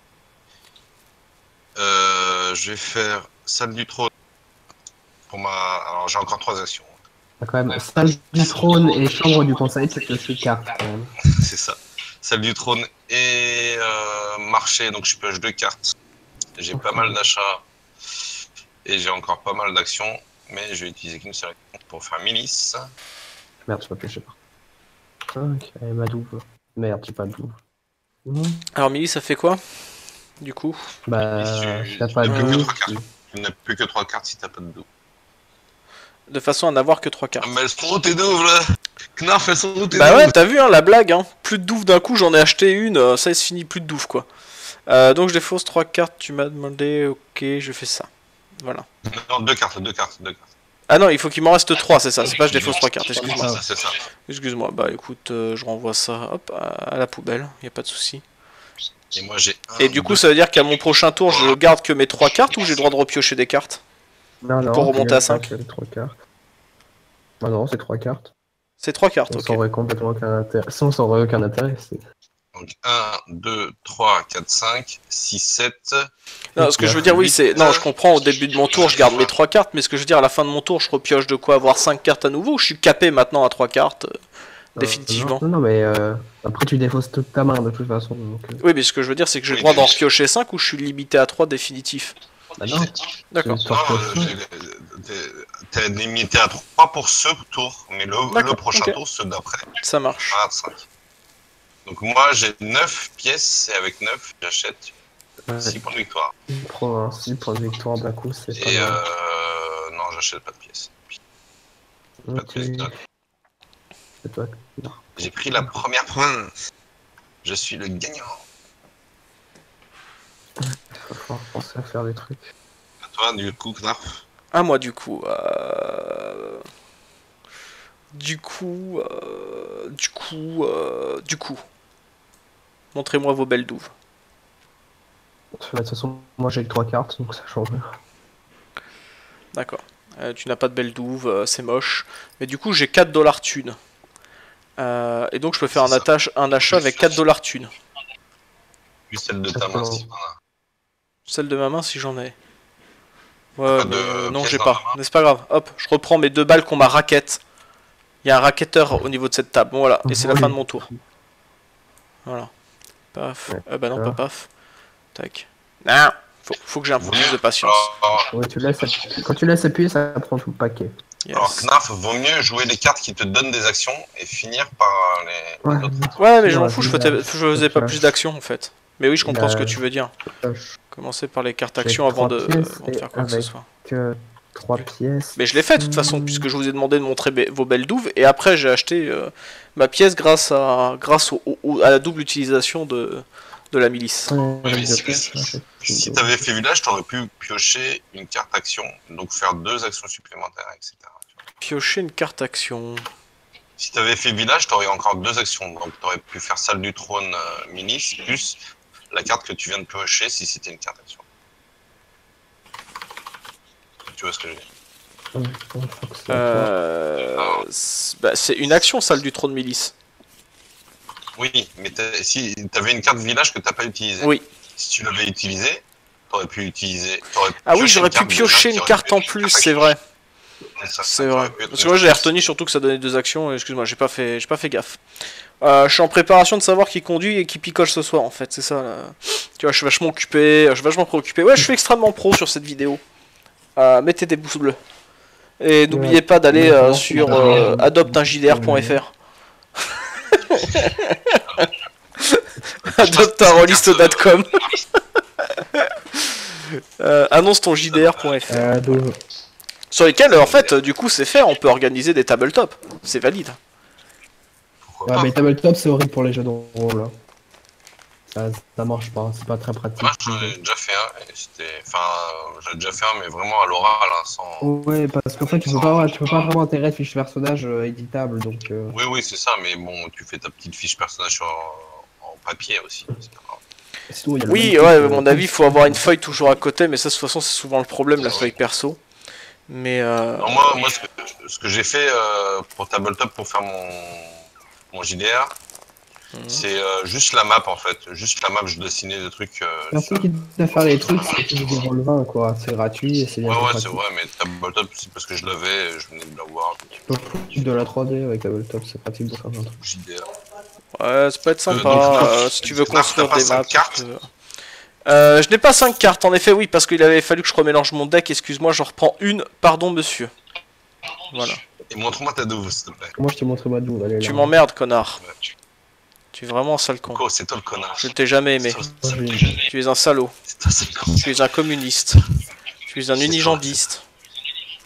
Je vais faire salle du trône. Alors j'ai encore 3 actions. Quand même, salle du trône et chambre du conseil, c'est que je suis carte quand même. C'est ça. Salle du trône et marché, donc je pioche 2 cartes. J'ai pas mal d'achats et j'ai encore pas mal d'actions, mais je vais utiliser qu'une seule action pour faire milice. Merde, je peux piocher pas. Ok, ma douve. Merde, j'ai pas de douve. Alors milice, ça fait quoi du coup? Bah, si t'as pas de douve. Tu n'as plus que 3 cartes si t'as pas de douve. de façon à n'avoir que 3 cartes. Ah, mais elles sont où tes douves là? Knarf, elles sont où tes Bah douves? ouais, t'as vu hein, la blague, hein. Plus de douves d'un coup, j'en ai acheté une, ça il se finit plus de douves quoi. Donc je défausse 3 cartes, tu m'as demandé, ok, je fais ça. Voilà. Non, deux cartes. Ah non, il faut qu'il m'en reste 3, c'est ça, c'est pas je défausse 3 cartes, excuse-moi. C'est ça. Excuse-moi, bah écoute, je renvoie ça, hop, à la poubelle, y a pas de souci. Et moi j'ai un. Et du coup, ça veut dire qu'à mon prochain tour, je garde que mes 3 cartes ou j'ai le droit de repiocher des cartes? Non, Pour remonter à 5. C'est 3 cartes. Ah non, c'est 3 cartes. C'est 3 cartes, Ça ok. aurait complètement aucun intérêt. Ça aurait aucun intérêt. Donc 1, 2, 3, 4, 5, 6, 7. Non, ce que je veux dire, oui, c'est... Non, je comprends, au début de mon tour, je garde mes 3 cartes, mais ce que je veux dire, à la fin de mon tour, je repioche de quoi avoir 5 cartes à nouveau, ou je suis capé maintenant à 3 cartes, définitivement. Non, mais après tu défausses toute ta main de toute façon. Donc, Oui, mais ce que je veux dire, c'est que j'ai le droit d'en repiocher 5 ou je suis limité à 3 définitif. bah non. D'accord. Non, t'es limité à 3 pour ce tour, mais le prochain ok. tour, ceux d'après, Ça marche. à 5. Donc moi j'ai 9 pièces, et avec 9, j'achète 6 points de victoire. Il prend un 6 points de victoire d'un coup, c'est pas Et mal. non, j'achète pas de pièces. Pas de Ok. pièces de- C'est toi. J'ai pris la première province. Je suis le gagnant. Il va falloir penser à faire des trucs. À toi, du coup, Knarf. Ah, moi, du coup... Du coup... Montrez-moi vos belles douves. De toute façon, moi j'ai que 3 cartes, donc ça change. D'accord. Tu n'as pas de belle douve, c'est moche. Mais du coup, j'ai 4 dollars thunes. Et donc, je peux faire un achat avec 4 dollars thunes. Puis celle de ta main, si t'en as. Celle de ma main, si j'en ai. Ouais, Pas mais de non, pièces j'ai dans pas. la main. Mais c'est pas grave. Hop, je reprends mes 2 balles qu'on m'a raquette. Il y a un racketteur au niveau de cette table. Bon, voilà. Et c'est la fin de mon tour. Voilà. Paf. Bah non, pas paf. Tac. Non. Faut que j'ai un peu plus de patience. Ouais, quand tu laisses appuyer, ça prend tout le paquet. Alors, Yes. Knarf, vaut mieux jouer les cartes qui te donnent des actions et finir par les Ouais, autres. Ouais, mais je m'en Ouais, fous, je village, faisais pas plus d'action en fait. Mais oui, je comprends ce que Village. tu veux dire. pioche. Commencer par les cartes J'ai actions avant 3 de pièces faire quoi que ce avec- soit. Que 3 pièces. Mais je l'ai fait de toute façon, puisque je vous ai demandé de montrer vos belles douves, et après j'ai acheté ma pièce grâce à la double utilisation de la milice. Ouais, mais avec deux si- pièces, là, c'est Si tout. t'avais fait village, t'aurais pu piocher une carte action, donc faire 2 actions supplémentaires, etc. Piocher une carte action. Si t'avais fait village, t'aurais encore 2 actions, donc t'aurais pu faire salle du trône milice, plus la carte que tu viens de piocher si c'était une carte action. Tu vois ce que je veux dire? Ouais, je crois que c'est à toi. C'est une action, salle du trône milice. Oui, mais si t'avais une carte village que t'as pas utilisée, Oui. si tu l'avais utilisée, t'aurais pu utiliser. Ah oui, j'aurais pu piocher une carte en plus, c'est vrai. C'est vrai. Parce que moi j'ai retenu surtout que ça donnait 2 actions, et excuse-moi, j'ai pas fait gaffe. Je suis en préparation de savoir qui conduit et qui picole ce soir en fait, c'est ça là. Tu vois, je suis vachement occupé, je suis vachement préoccupé. Ouais, je suis extrêmement pro sur cette vidéo. Mettez des pouces bleus. Et n'oubliez pas d'aller sur adopteunjdr.fr. adopteunroliste.com. Annonce ton jdr.fr. Donc, Sur lesquels, en fait, du coup, c'est fait, on peut organiser des tabletop. C'est valide. ouais, mais tabletop, c'est horrible pour les jeux de rôle. Ça marche pas, c'est pas très pratique. Moi, j'en ai déjà fait un, et c'était. Enfin, j'ai déjà fait un, mais vraiment à l'oral, hein, sans. Ouais, parce qu'en fait, tu peux pas vraiment intégrer de fiche personnage éditable, donc. Oui, oui, c'est ça, mais bon, tu fais ta petite fiche personnage en papier aussi. C'est pas grave. Sinon, il y a le Oui, même ouais, truc, à mon avis, il faut avoir une feuille toujours à côté, mais ça, de toute façon, c'est souvent le problème, la feuille perso. Mais Alors moi ce que j'ai fait pour Tabletop pour faire mon JDR, c'est juste la map en fait. Juste la map, je dessinais des trucs. Merci qui te faire les trucs, c'est que du rôle 20, quoi. C'est gratuit et c'est bien. Ouais, pratique. c'est vrai, mais Tabletop, c'est parce que je l'avais, je venais de l'avoir. Tu peux foutre de la 3D avec Tabletop, c'est pratique de faire un truc. JDR. ouais, ça peut être sympa, donc, si tu veux t'as construire pas des 5 maps. cartes tu peux- je n'ai pas 5 cartes, en effet, oui, parce qu'il avait fallu que je remélange mon deck, excuse-moi, j'en reprends une, pardon monsieur. Voilà. Et montre-moi ta douve, s'il te plaît. Moi, je t'ai montré ma douve, allez là. Tu m'emmerdes, connard. Ouais. Tu es vraiment un sale con. Coco, c'est toi le connard. Je t'ai jamais aimé. Tu es un salaud. C'est toi, c'est le con. Tu es un communiste. Tu es un unijambiste.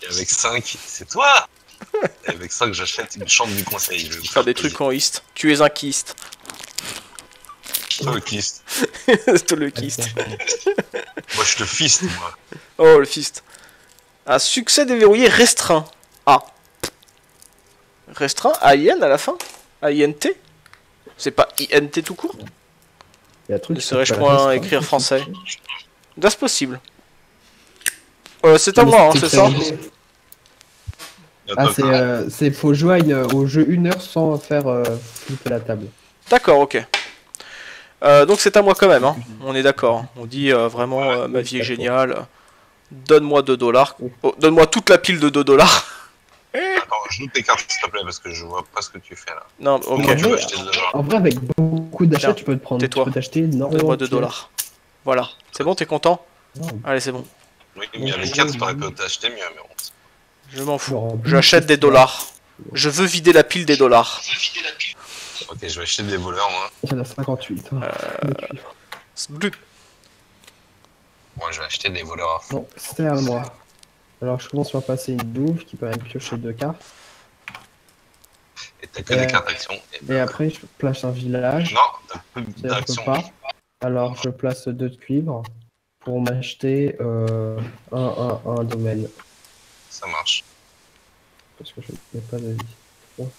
Et avec 5, c'est toi. Et avec 5, j'achète une chambre du conseil. Je vais vous Faire des trucs en East. Tu es un kist. Toi, le kist. Toi le kist. Moi, je te fiste, moi. Oh, le fist. Un succès déverrouillé restreint. Ah. Restreint AIN à la fin AINT. C'est pas INT tout court. Il y a un truc Ne qui serais-je s'appelle point restreint. écrire français? C'est possible. C'est à Mais moi, hein, c'est c'est ça? Ah, Attends, c'est faut jouer au jeu 1 heure sans faire flipper la table. D'accord, ok. Donc c'est à moi quand même, hein. On est d'accord. On dit vraiment ma vie est géniale. Donne-moi 2 $. Oh, donne-moi toute la pile de 2 $. attends, joue tes cartes, s'il te plaît, parce que je vois pas ce que tu fais là. Non, ok. Mais Tu veux acheter de En vrai, avec beaucoup d'achats, Tiens, tu peux te prendre. tais-toi. Tu peux t'acheter énormément. Donne-moi 2 de pièces. $. Voilà. C'est bon, t'es content? Non, Allez, c'est bon. Oui, mais avec 4, t'aurais pu t'acheter mieux, mais bon. Je m'en fous. genre, J'achète des dollars. Je veux vider la pile des dollars. Ok, je vais acheter des voleurs, moi. Il y en a 58. de cuivre. Zblut. Moi, je vais acheter des voleurs à fond. Non, c'est à moi. Alors, je commence par passer une douve qui permet de piocher 2 cartes. Et t'as que des cartes actions. Et après, je place un village. Non, t'as plus Ça, je peux d'actions. pas. Alors, je place 2 de cuivre pour m'acheter un domaine. Ça marche. Parce que je n'ai pas de vie. Bon.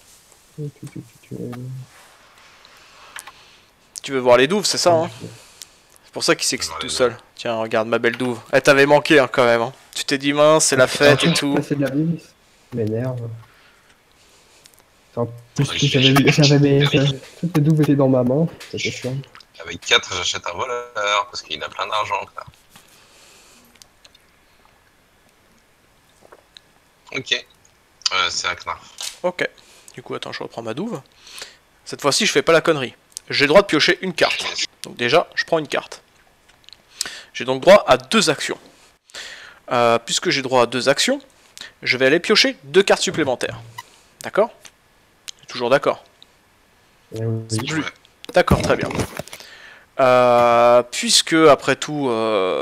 Tu veux voir les douves, c'est ça, hein? C'est pour ça qu'il s'excite tout seul. Tiens, regarde ma belle douve. Elle t'avait manqué, hein, quand même. Hein. Tu t'es dit, mince, c'est la fête et tout. C'est de la vie. Ça m'énerve. En plus, Ouais, toutes les douves étaient dans ma main. C'était chiant. Avec 4, j'achète un voleur parce qu'il a plein d'argent. Là. Ok. C'est un knarf. Ok. Du coup, attends, je reprends ma douve. Cette fois-ci, je fais pas la connerie. J'ai le droit de piocher une carte. Donc déjà, je prends une carte. J'ai donc droit à 2 actions. Puisque j'ai droit à 2 actions, je vais aller piocher 2 cartes supplémentaires. D'accord? Toujours d'accord. Et oui. Bleu. D'accord, très bien. Puisque, après tout,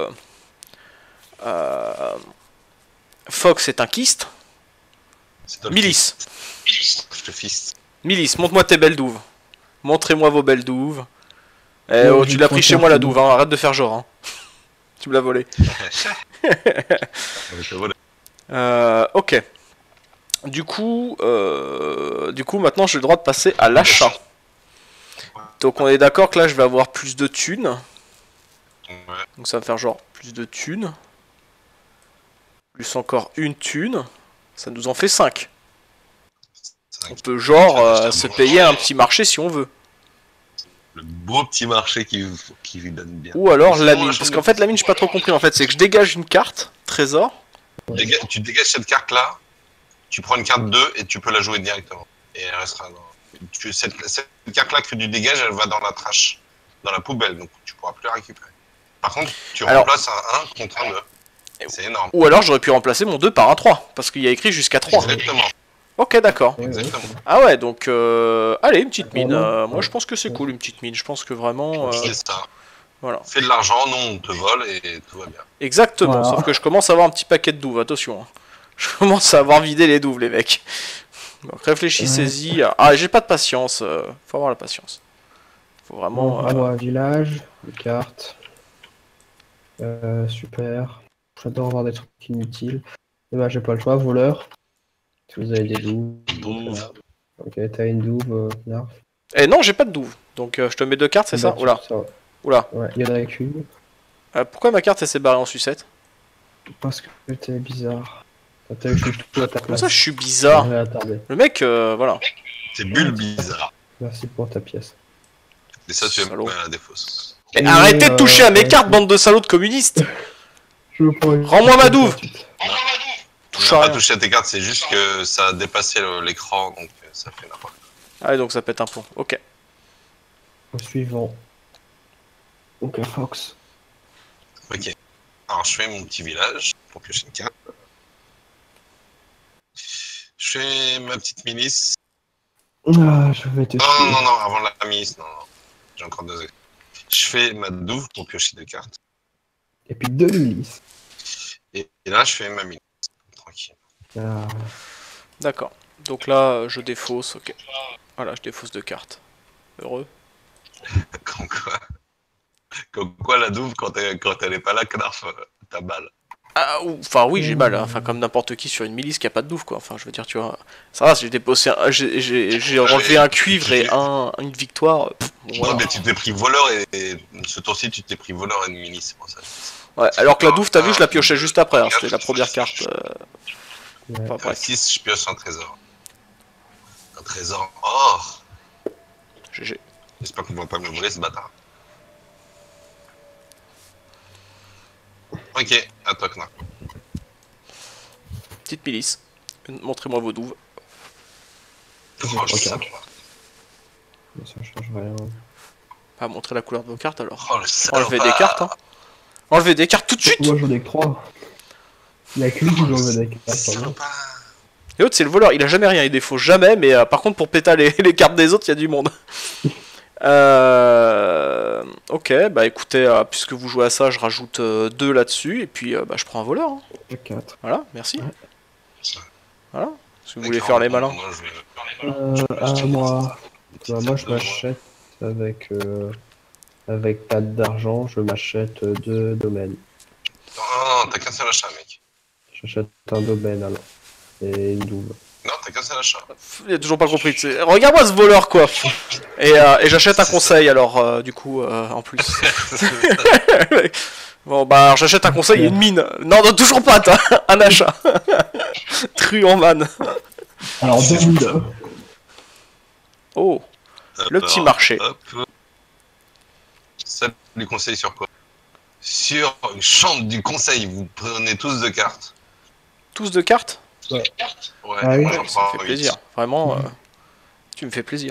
Fox est un kist. C'est toi le Milice. fils. Je te fiste. Milice, montre-moi tes belles douves. Montrez-moi vos belles douves. Eh Ouais, oh, je tu l'as prends pris chez carte, moi la c'est douve, bon. hein. Arrête de faire genre. Hein. Tu me l'as volé. Ok. Du coup, maintenant j'ai le droit de passer à l'achat. Donc on est d'accord que là je vais avoir plus de thunes. Ouais. Donc ça va me faire genre plus de thunes. Plus encore une thune. Ça nous en fait 5. On peut genre se payer un petit marché si on veut. Le beau petit marché qui lui donne bien. Ou alors la Sinon, mine. la Parce chambre qu'en fait la mine j'ai pas trop compris en fait. C'est que je dégage une carte, trésor. Tu dégages cette carte là, tu prends une carte 2 et tu peux la jouer directement. Et elle restera dans. Cette carte là que tu dégages, elle va dans la trash, dans la poubelle, donc tu pourras plus la récupérer. Par contre, tu Alors- remplaces un 1 contre un 2. C'est énorme. Ou alors j'aurais pu remplacer mon 2 par un 3. Parce qu'il y a écrit jusqu'à 3. Exactement. Ok, d'accord. Ouais, ouais. Exactement. Ah ouais, donc allez, une petite mine. Vraiment. Moi je pense que c'est cool une petite mine. Je pense que vraiment. C'est ça. Voilà. Fais de l'argent, non, on te vole et tout va bien. Exactement, Voilà. sauf que je commence à avoir un petit paquet de douves, attention. Hein. Je commence à avoir vidé les douves, les mecs. Donc réfléchissez-y. Ah, j'ai pas de patience. Faut avoir la patience. Faut vraiment. Bon, à moi, village, une carte. Super. J'adore avoir des trucs inutiles. Et bah, j'ai pas le choix, voleur. Si vous avez des douves. Douve. Ok, t'as une douve, Narf. Eh non, j'ai pas de douve. Donc je te mets 2 cartes, c'est ça? Bah, Oula, ça va. oula. Ouais, il y en a qu'une. Pourquoi ma carte elle s'est barrée en sucette? Parce que t'es bizarre. T'as eu tout à ta Comment place. ça, je suis bizarre? Je vais attarder. Le mec, voilà. C'est bulle bizarre. Merci pour ta pièce. Et ça, tu aimes Salaud. pas la défausse. Eh, arrêtez de toucher à mes ouais. cartes, bande de salauds de communistes! Je prends une- Rends-moi ma douve. On Touche n'a à pas rien. touché à tes cartes, c'est juste que ça a dépassé l'écran, donc ça fait n'importe quoi. Ah, donc ça pète un pont. Ok. Au suivant. Donc, Fox. Ok. Alors, je fais mon petit village pour piocher une carte. Je fais ma petite milice. Ah, je vais te Non, tuer. non, non, avant la milice, non, non. J'ai encore 2 actions. Je fais ma douve pour piocher 2 cartes. Et puis 2 milices. Et là, je fais ma milice. Tranquille. Ah, D'accord. Donc là, je défausse, ok. Voilà, je défausse 2 cartes. Heureux. Comme quoi, comme quoi la douve, quand elle est pas là, Knarf, t'as mal. Ah, enfin oui, j'ai mal, hein. Enfin comme n'importe qui sur une milice qui a pas de douve, quoi. Enfin, je veux dire, tu vois. Ça va, j'ai déposé j'ai relevé un cuivre et une victoire. Pff, bon, Non, voilà. mais tu t'es pris voleur et ce tour-ci, tu t'es pris voleur ennemi, c'est pour ça. Ouais, alors que la douve, t'as vu, je la piochais juste après, hein. C'était la première carte. ouais. Enfin, bref. 6, je pioche un trésor. Un trésor or. GG. J'espère qu'on va pas me le voler, ce bâtard. Ok, à toi, Knarf. Petite milice. Montrez-moi vos douves. Oh, Ok. ça. Mais ça change rien. Pas montrer la couleur de vos cartes alors. Oh, le salopard. Enlevez des cartes, hein. Enlevez des cartes tout de suite. Moi j'en ai que 3. Il y a que lui qui doit enlever des cartes. Salopard. Et l'autre, c'est le voleur, il a jamais rien, il défaut jamais, mais par contre, pour péter les cartes des autres, il y a du monde. Ok, bah écoutez, puisque vous jouez à ça, je rajoute 2 là-dessus, et puis bah, je prends un voleur. Hein. 4. Voilà, merci. Ça. Voilà, si vous voulez faire les malins. Moi, je- Moi. Bah, moi je m'achète avec 4 d'argent, je m'achète 2 domaines. Non, t'as qu'un seul achat, mec. J'achète un domaine alors. Et une double. Non, t'as qu'un seul achat. Il a toujours pas compris. Regarde-moi ce voleur, quoi. Et j'achète un conseil, alors, du coup, en plus. Bon, bah, alors, j'achète un conseil et une mine. Non, non, toujours pas, t'as un achat. Truand man. Alors 2000. Oh, le petit marché. Hop. Ça lui conseille sur quoi? Sur une chambre du conseil, vous prenez tous 2 cartes. Tous de cartes? Ouais, Ah oui. moi, j'en Ça prends me fait 8. plaisir. Vraiment, tu me fais plaisir.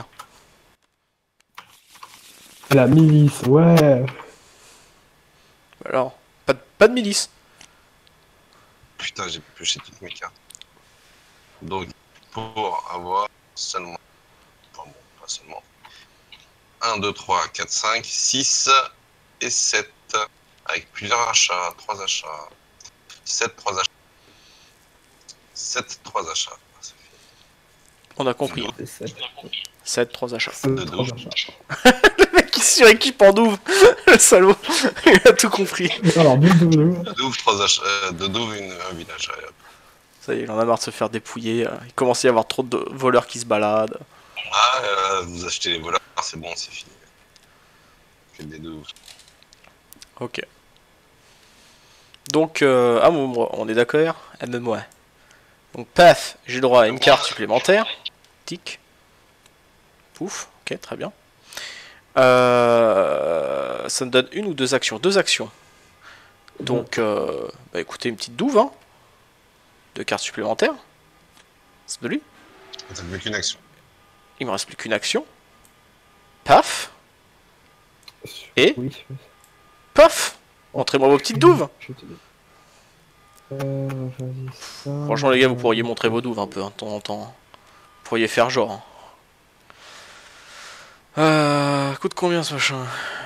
La milice, ouais. Alors, pas de milice. Putain, j'ai pioché toutes mes cartes. Donc, pour avoir seulement. Enfin, bon, pas seulement. 1, 2, 3, 4, 5, 6 et 7. Avec plusieurs achats, 3 achats. 7, 3 achats. 7, 3 achats. Ça On a compris. C'est 7. 7, 3 achats. De douze. Le mec qui se suréquipe en douve. Le salaud. Il a tout compris. Alors 2 fait de douve, 3 achats. De douve, un village. Allez, hop. Ça y est, il en a marre de se faire dépouiller. Il commence à y avoir trop de voleurs qui se baladent. Ah, vous achetez les voleurs, c'est bon, c'est fini. Faites des douves. Ok. Donc, à moi, on est d'accord? Ah ben moi. Donc, paf, j'ai le droit à une carte supplémentaire. Tic. Pouf, ok, très bien. Ça me donne une ou 2 actions? 2 actions. Donc, bah écoutez, une petite douve, hein. 2 cartes supplémentaires. C'est de lui. T'as plus qu'une action. Il me reste plus qu'une action. Paf. Et Oui. paf. Montrez-moi vos petites douves. Vas-y, ça. Franchement, les gars, vous pourriez montrer vos douves un peu, hein, de temps en temps. Vous pourriez faire genre. Coûte combien ce machin?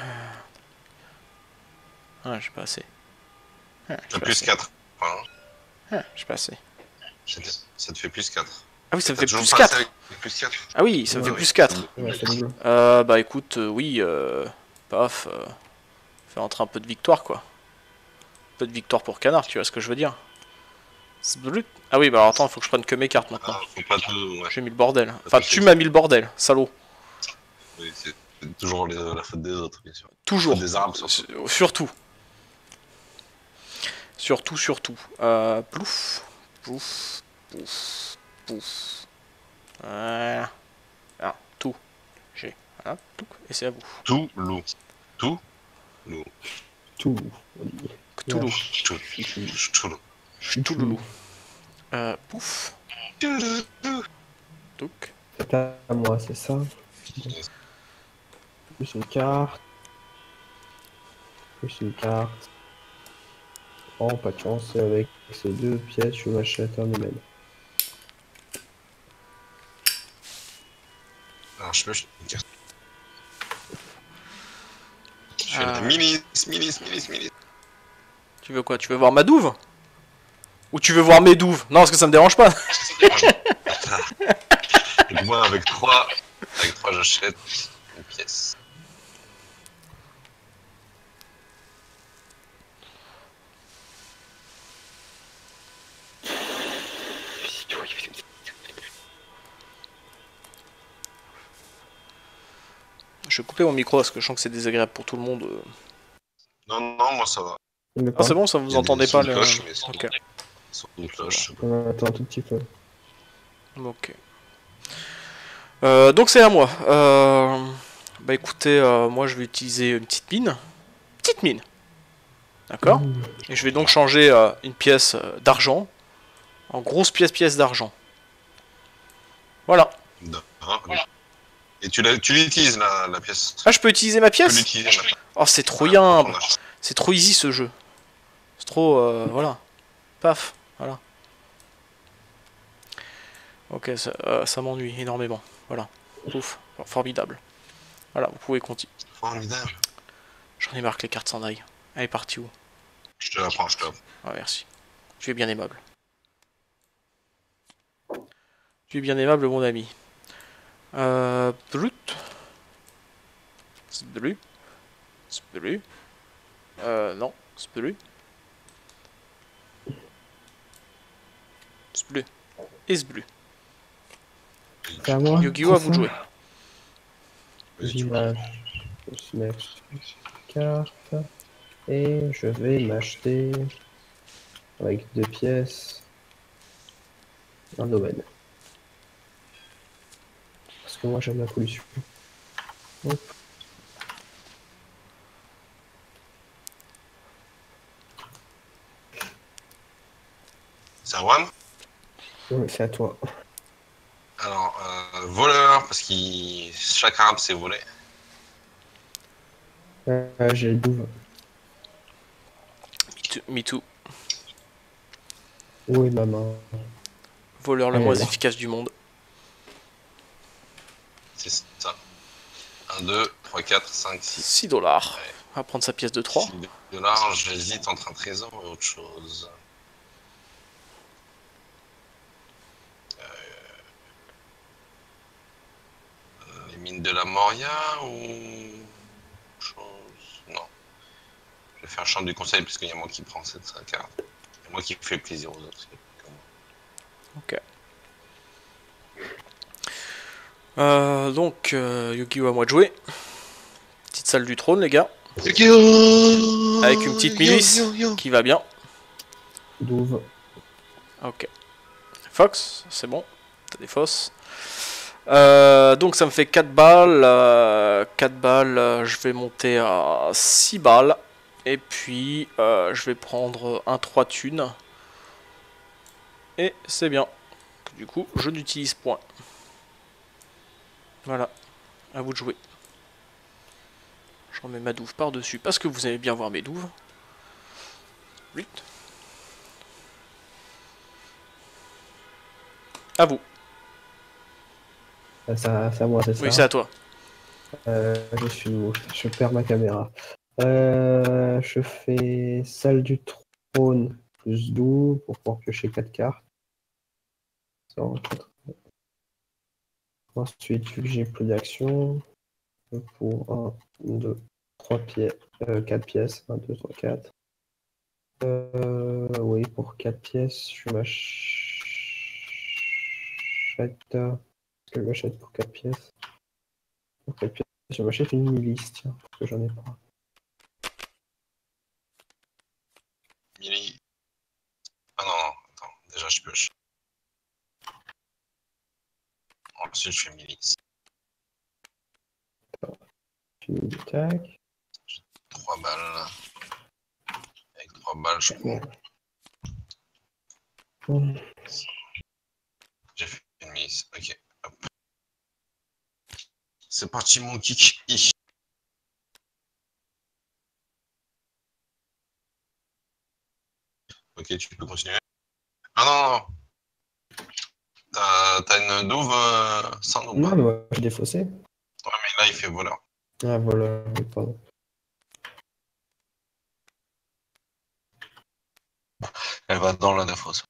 Ah, j'ai pas assez. Ah, j'ai T'as pas plus assez. 4. Voilà. Ah, j'ai pas assez. Ça te fait plus 4. Ah oui, ça me T'as fait toujours plus pas 4. assez avec plus 4. Ah oui, ça me fait Ouais. plus 4. Ouais, c'est double. Bah écoute, oui, paf. Faire entrer un peu de victoire, quoi. Un peu de victoire pour Canard, tu vois ce que je veux dire? Ah oui, bah alors attends, faut que je prenne que mes cartes maintenant. Ah, faut pas tout. Ouais. J'ai mis le bordel. Enfin, tu m'as mis le bordel, salaud. Oui, c'est toujours la faute des autres, bien sûr. Toujours. Des armes, surtout. Surtout. Surtout. Plouf. Pouf. Pouf. Pouf. Voilà. Ah, tout. J'ai. Voilà, tout. Et c'est à vous. Tout loup. Tout loup. Tout. Cthulhu. Tout loup. Cthulhu. Pouf. Touc. C'est à moi, c'est ça. Plus une carte. Plus une carte. Oh, pas de chance, avec ces 2 pièces, je m'achète un domaine. Alors, je peux acheter une carte. Je fais la milice. Tu veux quoi? Tu veux voir ma douve? Ou tu veux voir mes douves? Non, parce que ça me dérange pas. Donc moi, avec 3, j'achète une pièce. Je vais couper mon micro parce que je sens que c'est désagréable pour tout le monde. Non, non, moi ça va. Ah, c'est bon, ça vous entendez pas le. Ok. Son de cloche. Attends un tout petit peu. Ok. Donc c'est à moi. Bah écoutez, moi je vais utiliser une petite mine. Petite mine. D'accord. Et je vais donc changer une pièce d'argent en grosse pièce d'argent. Voilà. Et tu l'utilises la pièce. Ah, je peux utiliser ma Tu peux pièce? l'utiliser maintenant. Oh, c'est trop bien. C'est trop easy ce jeu. C'est trop... voilà. Paf. Voilà. Ok, ça m'ennuie énormément. Voilà. Pouf. Formidable. Voilà, vous pouvez continuer. Formidable. J'en ai marre que les cartes s'en aillent. Elle est partie où? Je te la prends, je te la prends. Ah, merci. Tu es bien aimable. Tu es bien aimable, mon ami. Brut. Sbru. Sbru. Non. Sbru. Sbru. Et Sbru. C'est à moi. Yu-Gi-Oh! À vous de jouer. Village. Je vais se mettre carte. Et je vais m'acheter avec 2 pièces un domaine. Parce que moi j'aime la pollution. Hop. C'est à Juan. Ouais, c'est à toi. Alors, voleur, parce que chaque arabe c'est volé. J'ai le douve. Me too. Où est ma main? Voleur le Elle est moins là. efficace du monde. C'est ça. 1, 2, 3, 4, 5, 6. 6 dollars. Ouais. On va prendre sa pièce de 3. $6, j'hésite entre un trésor et autre chose. Les mines de la Moria ou autre chose? Non. Je vais faire champ du conseil parce qu'il y a moi qui prends cette carte. Et moi qui fais plaisir aux autres. Ok. Donc, Yu-Gi-Oh! À moi de jouer. Petite salle du trône, les gars. Avec une petite milice qui va bien. Douve. Ok. Fox, c'est bon. T'as des fosses. Donc ça me fait 4 balles. 4 balles, je vais monter à 6 balles. Et puis, je vais prendre un 3 thunes. Et c'est bien. Du coup, je n'utilise point. Voilà. À vous de jouer. Je remets ma douve par-dessus parce que vous aimez bien voir mes douves. 8. À vous. C'est à moi, c'est ça? Oui, c'est à toi. Je suis où? Je perds ma caméra. Je fais salle du trône plus 12 pour pouvoir piocher 4 cartes. 104. Ensuite, vu que j'ai plus d'action, pour 1, 2, 3 pièces, 4 pièces. 1, 2, 3, 4. Oui, pour 4 pièces, je m'achète. Qu'est-ce que je m'achète pour 4 pièces? Pour 4 pièces, je m'achète une milice, tiens, parce que j'en ai pas. Mili. Ah non, non, attends, déjà je pioche. Ensuite je fais milice. Fini du tac. 3 balles. Avec 3 balles, je prends. J'ai fait une milice. Ok, hop. C'est parti mon kick. Ok, tu peux continuer. Ah non, non. T'as une douve sans douve. Non, mais moi, j'ai défaussé. Ouais, mais là, il fait voleur. Ah, voilà, pardon. va dans la défausse.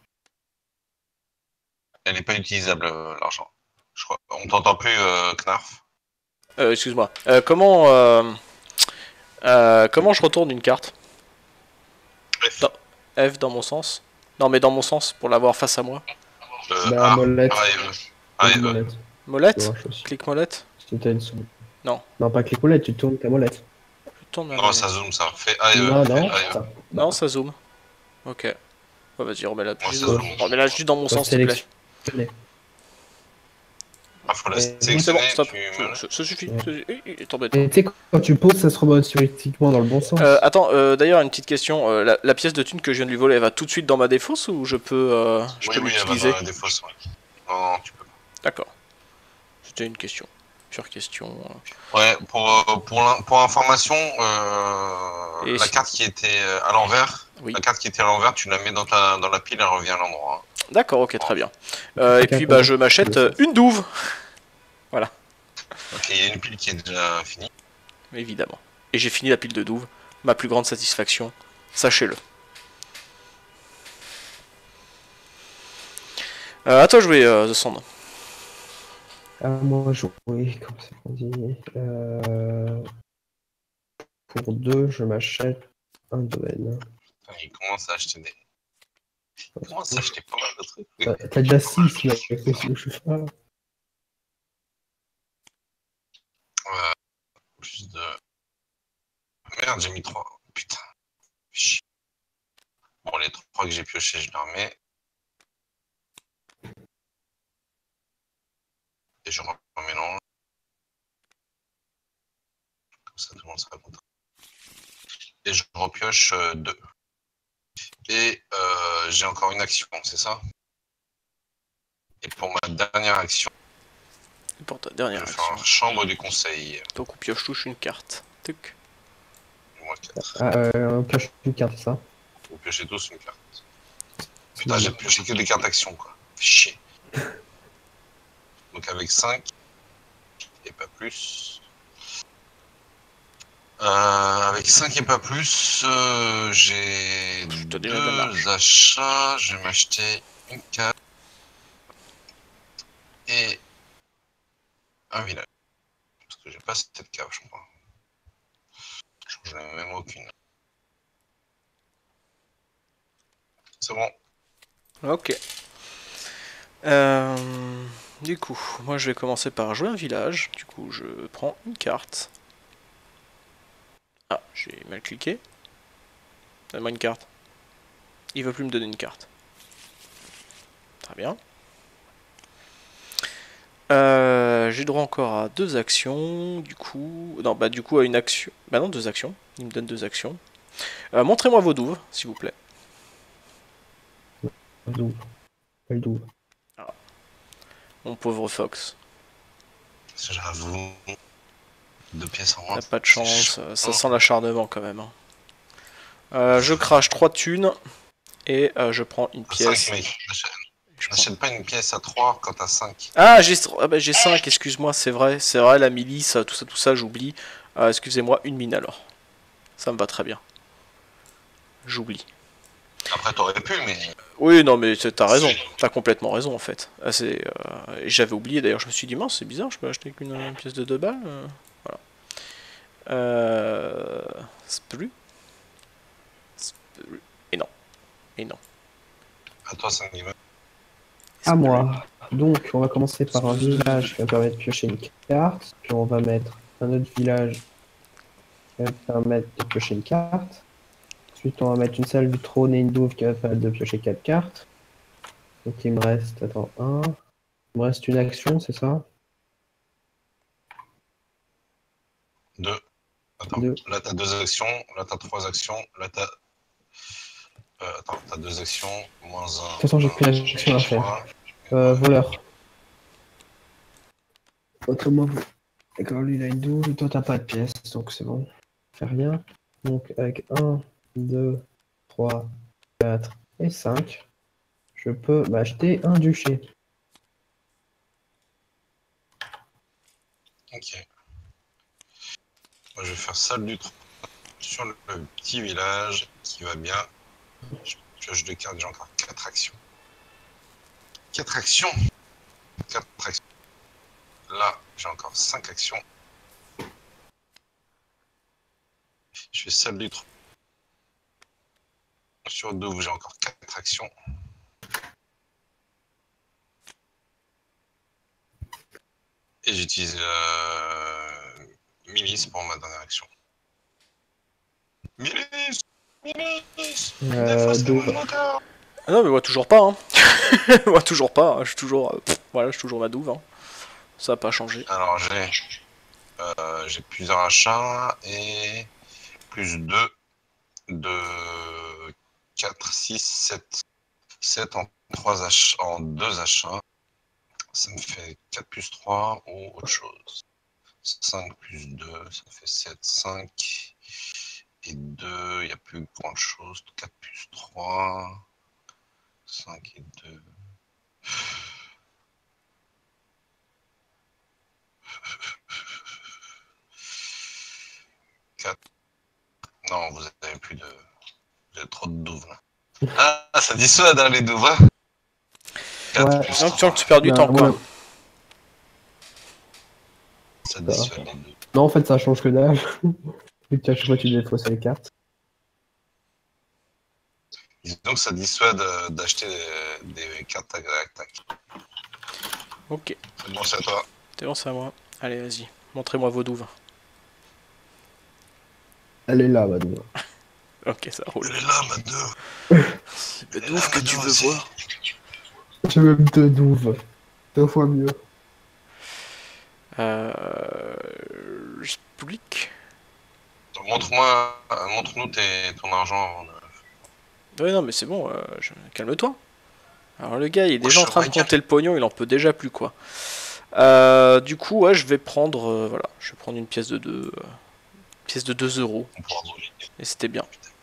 Elle n'est pas utilisable, l'argent. Je crois. On t'entend plus, Knarf. Excuse-moi. Comment je retourne une carte? F. F dans mon sens? Non, mais dans mon sens, pour l'avoir face à moi. Bah, molette. Arrive. Molette. Molette? Tu vois, Clic molette? si t'as une souris. Non. Non, pas clic molette, tu tournes ta molette. Je tourne ma Non, molette. ça zoome, ça. Fais AE. Non, fais non, AE. ça. Non, ça zoome. Ok. Ouais, vas-y, remets-la Moi, juste, ça zoome. remets-la juste dans mon Faut sens, s'il te plaît. sélectionner. Ah, faut la Et- C'est bon, sélectionner. stop. tu- Ça suffit. Ouais. T'embête pas. Et tu sais, quand tu poses, ça se remet automatiquement dans le bon sens. Attends, d'ailleurs, une petite question. La pièce de thune que je viens de lui voler, elle va tout de suite dans ma défausse ou je peux Oui, elle va l'utiliser? dans la défausse. Ouais. Non, tu peux pas. D'accord. C'était une question. Pure question. Ouais, pour information, Et la si- carte qui était à l'envers, Oui. la carte qui était à l'envers, tu la mets dans la pile, elle revient à l'endroit. Hein. D'accord, ok, très bien. Et puis, bah, je m'achète une douve. Ok, il y a une pile qui est déjà finie. Évidemment. Et j'ai fini la pile de douve. Ma plus grande satisfaction. Sachez-le. À toi de jouer, The Sand. Moi, oui, comme c'est qu'on dit. Pour 2, je m'achète un domaine. Putain, il commence à acheter des. Il commence à acheter pas mal de trucs. T'as déjà 6 là, qu'est-ce que je fais là? Plus de. Merde, j'ai mis 3. Putain. Chier. Bon, les 3 que j'ai piochés, je les remets. Et je remélange. Comme ça, tout le monde sera content. Et je repioche 2. Et j'ai encore une action, c'est ça? Et pour ma dernière action, Et pour ta je dernière vais action. faire chambre du conseil. Donc on pioche touche une carte. Tuc. Moi, 4. On pioche une carte, c'est ça? Vous piochez tous une carte. Putain, j'ai pioché que des cartes action, quoi. Chier. Donc avec 5, et pas plus. Avec 5 et pas plus, j'ai T'as déjà de la marge. 2 achats. Je vais m'acheter une carte et un village. Parce que j'ai pas cette cave, je crois. Je n'en ai même aucune. C'est bon. Ok. Du coup, moi je vais commencer par jouer un village. Du coup, je prends une carte. Ah, j'ai mal cliqué. Donne-moi une carte. Il veut plus me donner une carte. Très bien. J'ai droit encore à 2 actions. Du coup. Non, bah du coup à une action. Bah non, 2 actions. Il me donne 2 actions. Montrez-moi vos douves, s'il vous plaît. Douve. Quelle douve? Mon pauvre Fox. J'avoue. 2 pièces en moins. T'as pas de chance. Ça sent l'acharnement quand même. Je crache 3 thunes. Et je prends une pièce. 5, mec. Je prends- N'achète pas une pièce à 3 quand t'as 5. Ah, j'ai 5, excuse-moi, c'est vrai, la milice, tout ça, j'oublie. Excusez-moi, une mine alors. Ça me va très bien. J'oublie. Après, t'aurais pu, mais. Oui, non, mais t'as raison, t'as complètement raison en fait. J'avais oublié d'ailleurs, je me suis dit, mince, c'est bizarre, je peux acheter qu'une pièce de 2 balles. Voilà. C'est plus. Et non. Et non. À toi, ça me va. À moi. Donc, on va commencer par un village qui va permettre de piocher une carte. Puis on va mettre un autre village qui va permettre de piocher une carte. Ensuite, on va mettre une salle du trône et une douve qui va permettre de piocher 4 cartes. Donc, il me reste, attends, il me reste une action, c'est ça? 2. Attends, 2. là t'as 2 actions, là t'as 3 actions, là t'as. Attends, t'as 2 actions, moins 1. De toute façon, j'ai plus d'action à faire. Voleur. Autrement, d'accord, lui il a une double, toi t'as pas de pièce, donc c'est bon. Fais rien. Donc avec 1, 2, 3, 4 et 5, je peux m'acheter un duché. Ok. Moi je vais faire salle du trône sur le petit village qui va bien. Je pioche 2 cartes, j'ai encore 4 actions. 4 actions. 4 actions. Là, j'ai encore 5 actions. Je fais celle du trou. Sur Douve, j'ai encore 4 actions. Et j'utilise Milice pour ma dernière action. Milice! Milice! Défaussez Douve. mon moteur! Ah non, mais moi toujours pas, hein. Moi toujours pas, hein. Je suis toujours... voilà, je suis toujours ma douve, hein. Ça a pas changé. Alors, j'ai plusieurs achats et plus 2 de 4, 6, 7. 7 en 3 achats, en 2 achats. Ça me fait 4 plus 3 ou autre chose. 5 plus 2, ça fait 7, 5. Et 2, il n'y a plus grand chose. 4 plus 3. 5 et 2. Non, vous avez plus de. Vous avez trop de douves là. Ah, ça dissuade hein, les douves. Hein. 4 Ouais. plus Donc 3. tu perds du temps, quoi. Ouais. Ça dissuade les douves. Non, en fait, ça change que dalle. Vu que à chaque fois, tu défausses les cartes. Donc ça dissuade d'acheter des cartes à tac. Ok. C'est bon, c'est à toi. C'est bon, c'est à moi. Allez, vas-y. Montrez-moi vos douves. Elle est là, ma douve. Ok, ça roule. Elle est là, ma douve. C'est la douve que tu veux voir. J'ai même 2 douves. 2 fois mieux. J'explique. Montre-nous ton argent avant de... Ouais, non, mais c'est bon, calme-toi. Alors, le gars, il est déjà en train de compter le pognon, il en peut déjà plus, quoi. Du coup, ouais, je vais prendre, voilà, je vais prendre une pièce de 2, pièce de 2 euros. On pourra voler. Et c'était bien.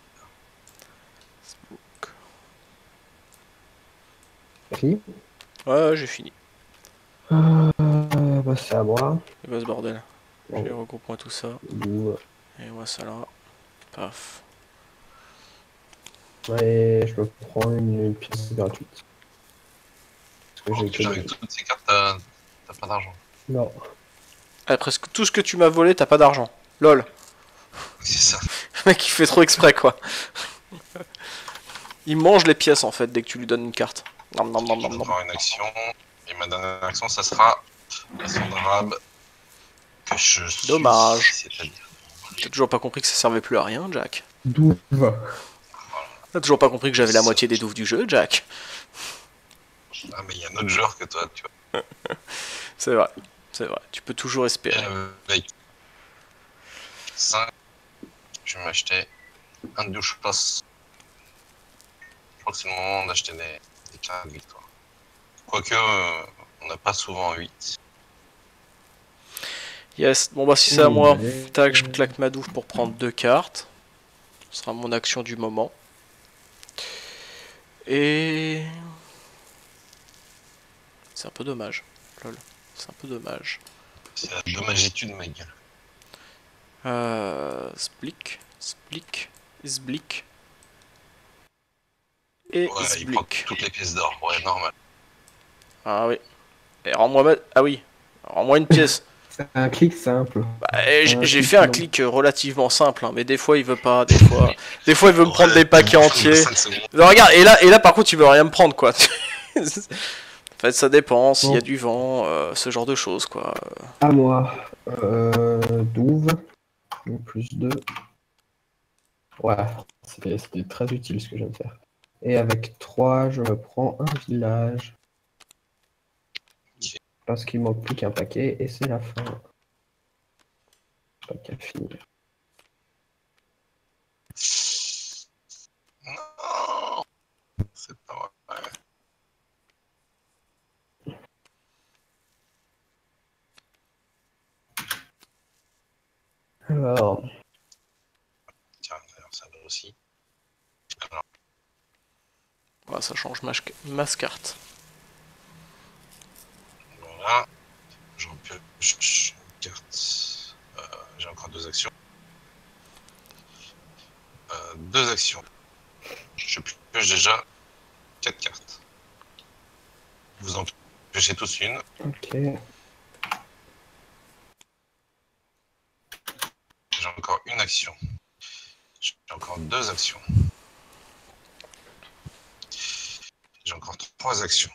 Qui Ouais, j'ai fini. bah, c'est à moi. Et bah, ce bordel. Bon. Je regroupe-moi tout ça. Douve. Et moi, ça là. Paf. Ouais, je me prends une pièce gratuite. Parce que j'ai que Avec toutes ces cartes, t'as pas d'argent. Non. Presque tout ce que tu m'as volé, t'as pas d'argent. Lol. C'est ça. Le mec, il fait trop exprès, quoi. Il mange les pièces, en fait, dès que tu lui donnes une carte. Nom, nom, nom, nom, Je vais nom. prendre une action. Et ma dernière action, ça sera la sonde arabe que je suis. Dommage. C'est-à-dire. T'as toujours pas compris que ça servait plus à rien, Jack. Douve. T'as toujours pas compris que j'avais la moitié des douves du jeu, Jack. Ah, mais il y a un autre joueur que toi, tu vois. C'est vrai. C'est vrai. Tu peux toujours espérer. Avec 5, je vais m'acheter un douche pass. Je crois que c'est le moment d'acheter des cartes de victoire. Quoique, on n'a pas souvent 8. Yes. Bon, bah, si c'est à moi, tac, je claque ma douve pour prendre 2 cartes. Ce sera mon action du moment. Et... c'est un peu dommage. Lol. C'est un peu dommage. C'est la dommagitude, ma gueule. Splick. Sblick. Et Ouais, il prend Sblick. toutes les pièces d'or. Ouais, normal. Ah oui. Et rends-moi ah oui. Rends-moi une pièce. C'est un clic simple. Bah, j'ai fait un clic relativement simple, hein, mais des fois il veut pas, des fois il veut me prendre des paquets entiers. Non, regarde, et là par contre il veut rien me prendre, quoi. En fait, ça dépend, s'il y a du vent, ce genre de choses, quoi. À moi. Douve. Plus 2. Ouais, c'était très utile ce que je viens de faire. Et avec 3, je me prends un village. Parce qu'il manque plus qu'un paquet et c'est la fin. Pas qu'à finir. Non, c'est pas vrai. Alors, Tiens, d'ailleurs, ça va aussi. Alors, Ouais, ça change ma carte. voilà. Je repioche une carte. J'ai encore 2 actions. 2 actions. Je pioche déjà 4 cartes. Vous en piochez tous une. Ok. J'ai encore une action. J'ai encore 2 actions. J'ai encore 3 actions.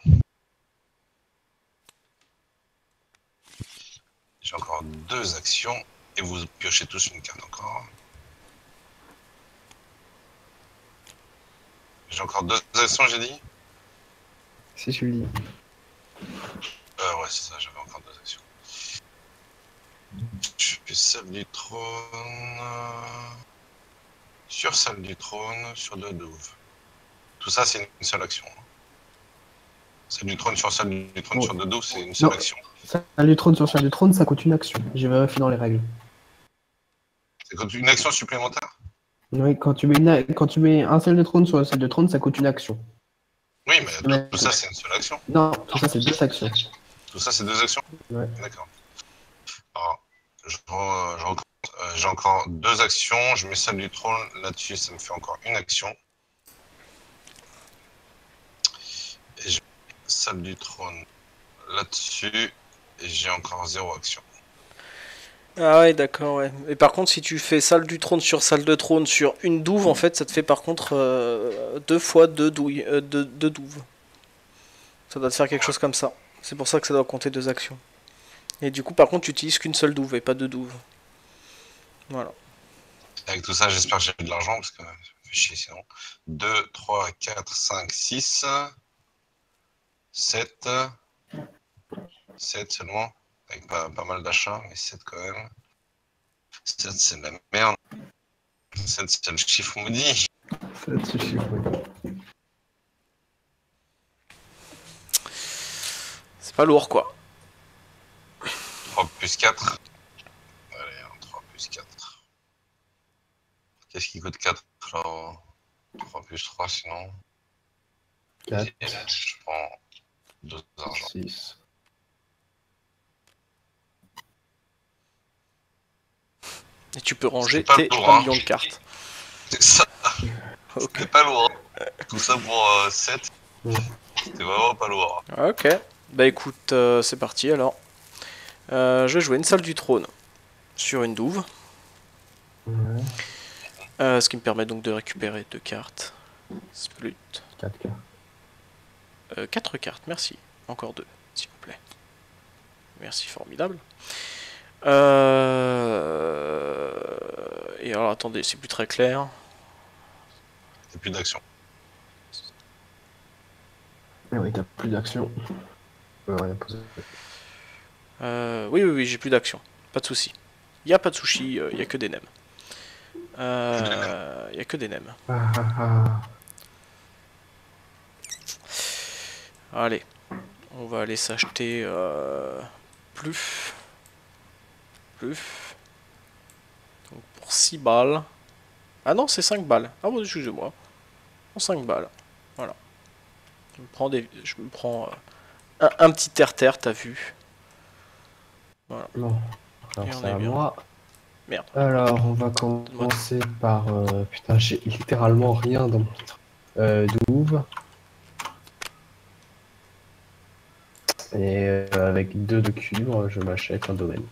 J'ai encore 2 actions. Et vous piochez tous une carte encore. J'ai encore 2 actions, j'ai dit? Si je lui dis. Ouais, c'est ça, j'avais encore 2 actions. Je fais salle du trône. Sur salle du trône, sur 2 douves. Tout ça, c'est une seule action. Salle du trône sur salle du trône sur 2 douves, c'est une seule Non. action. Salle du trône sur salle du trône, ça coûte une action. J'ai vérifié dans les règles. C'est quand une action supplémentaire? Oui, quand tu mets un salle de trône sur la salle de trône, ça coûte une action. Oui, mais tout ça, c'est une seule action. Non, tout ça, c'est 2 actions. Tout ça, c'est 2 actions? Ouais. D'accord. Alors, j'ai encore 2 actions. Je mets salle du trône là-dessus, ça me fait encore une action. Et je mets salle du trône là-dessus, et j'ai encore 0 action. Ah ouais, d'accord, ouais. Et par contre, si tu fais salle du trône sur une douve, en fait, ça te fait par contre 2 fois 2 douilles, deux douves. Ça doit te faire quelque chose comme ça. C'est pour ça que ça doit compter 2 actions. Et du coup, par contre, tu utilises qu'une seule douve et pas 2 douves. Voilà. Avec tout ça, j'espère que j'ai de l'argent, parce que ça fait chier sinon. 2, 3, 4, 5, 6, 7. 7 seulement. Avec pas mal d'achats, mais 7 quand même. 7, c'est de la merde. 7, c'est le chiffre maudit. C'est pas lourd, quoi. 3 plus 4. Allez, 3 plus 4. Qu'est-ce qui coûte 4 là? 3 plus 3 sinon. 4, Et là, je prends 2 argent. 6. Et tu peux ranger pas tes lourd, 1 hein. million de cartes. C'est ça. Ok. C'était pas lourd. Hein. Tout ça pour 7. C'était vraiment pas lourd. Ok. Bah écoute, c'est parti alors. Je vais jouer une salle du trône sur une douve. Ouais. Ce qui me permet donc de récupérer 2 cartes. Splut. 4 cartes. 4 cartes, merci. Encore 2, s'il vous plaît. Merci, formidable. Et alors, attendez, c'est plus très clair. T'as plus d'action. Ah oui, t'as plus d'action. Rien posé. Oui, j'ai plus d'action. Pas de soucis. Y a pas de sushi, y a que des nems. Y a que des nems. Allez, on va aller s'acheter plus. Donc pour 6 balles. Ah non, c'est 5 balles. Ah bon, excusez-moi. Pour 5 balles. Voilà. Je me prends un petit terre-terre, t'as vu. Voilà. Bon, alors Et on c'est est à bien. moi. Merde. Alors, on va commencer par... putain, j'ai littéralement rien dans mon douve. Et avec 2 de cuivre, je m'achète un domaine.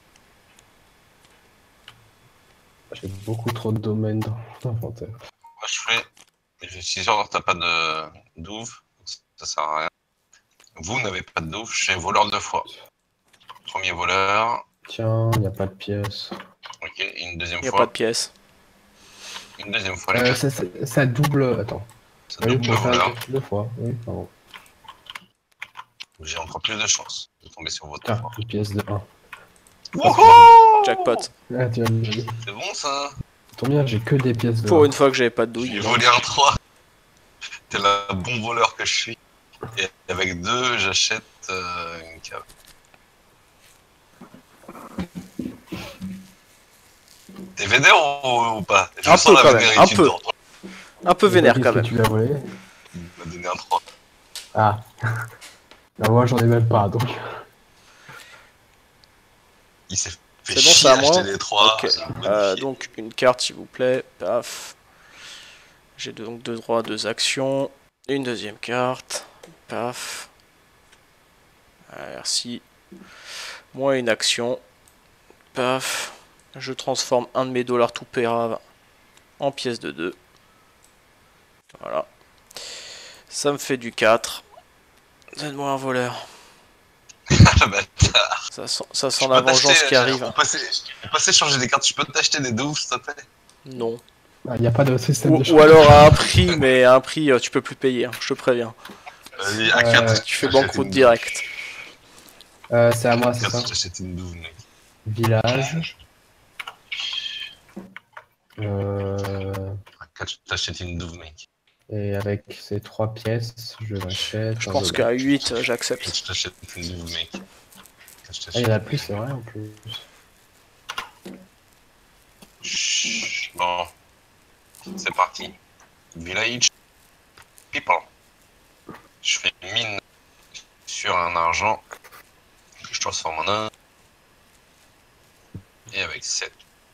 J'ai beaucoup trop de domaines dans l'inventaire. Moi, je suis sûr que t'as pas de douve. Ça sert à rien. Vous n'avez pas de douve. Je suis voleur 2 fois. Premier voleur. Tiens, il n'y a pas de pièces. Ok, une deuxième Y a fois. pas de pièces. Une deuxième fois, les gars. Ça double... Attends. Ça Oui, double le pour faire voleur. 2 fois. Oui, pardon. J'ai encore plus de chance de tomber sur votre Ah, fois. une pièce de 1. Wouhou! Jackpot. Ah, tu vas me dire. C'est bon ça. Tant bien, j'ai que des pièces de Pour 1. une fois que j'avais pas de J'ai douille. volé un 3. T'es le bon voleur que je suis. Et avec 2, j'achète une cave. T'es vénère ou pas? Je Un sens peu, la quand même, vénéritude un peu. dans toi. Un peu vénère quand même. Tu l'as volé. Il m'a donné un 3. Ah. Bah, moi, j'en ai même pas, donc... Il s'est fait C'est bon, chier c'est à à moi. acheter les 3. Ok. Donc une carte s'il vous plaît. Paf. J'ai donc 2 droits, 2 actions. Une deuxième carte. Paf. Merci. Moins une action. Paf. Je transforme un de mes dollars tout péraves en pièce de 2. Voilà. Ça me fait du 4. Donne-moi un voleur. Ah, bâtard. Ça sent la vengeance qui arrive. On peut passer changer des cartes. Je peux t'acheter des douves, s'il te plaît? Non. Il n'y a pas de système de Ou alors à un prix, mais à un prix tu peux plus payer, hein, je te préviens. Vas-y, à 4. Tu fais banqueroute direct. C'est à moi, c'est ça? J'achète une douve, mec. Village. À 4, t'achètes une douve, mec. Et avec ces 3 pièces, je l'achète. Je pense qu'à 8, j'accepte. Je t'achète une douve, mec. Ah, il y en a plus, c'est vrai, en plus. Chut. Bon. C'est parti. Village. People. Je fais une mine sur un argent que je transforme en 1. Et avec 7.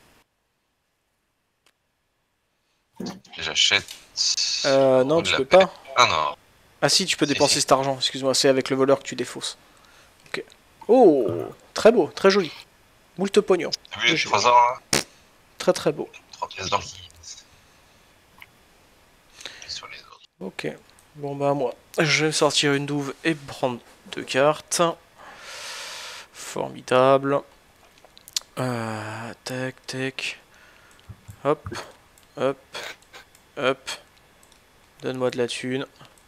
J'achète. Non, tu peux pas. Ah non. Ah si, tu peux Si, dépenser si. cet argent, excuse-moi, c'est avec le voleur que tu défausses. Ok. Oh, très beau, très joli. Moult pognon. T'as vu les trésors là? Très très beau. 3 pièces d'or qui. Sur les autres. Ok. Bon bah moi, je vais sortir une douve et prendre 2 cartes. Formidable. Tac, tac. Hop, hop, hop. Donne-moi de la thune.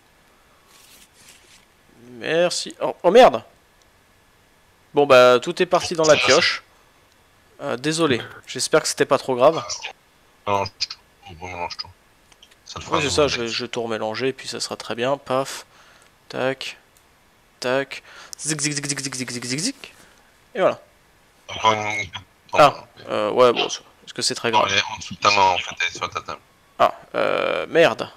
Merci. Oh merde! Bon bah tout est parti dans la pioche. Désolé, j'espère que c'était pas trop grave. Mélange tout. On mélange tout. Ça te fera Oui, c'est un ça, nouveau je deck. vais tout remélanger et puis ça sera très bien. Paf, tac, tac, zig zig zig zig zig zig zig zig zig. Et voilà. Encore une. Ah, ouais, bon, est-ce que c'est très Non, grave? elle est en dessous de ta main en fait, elle est sur ta table. Ah, merde.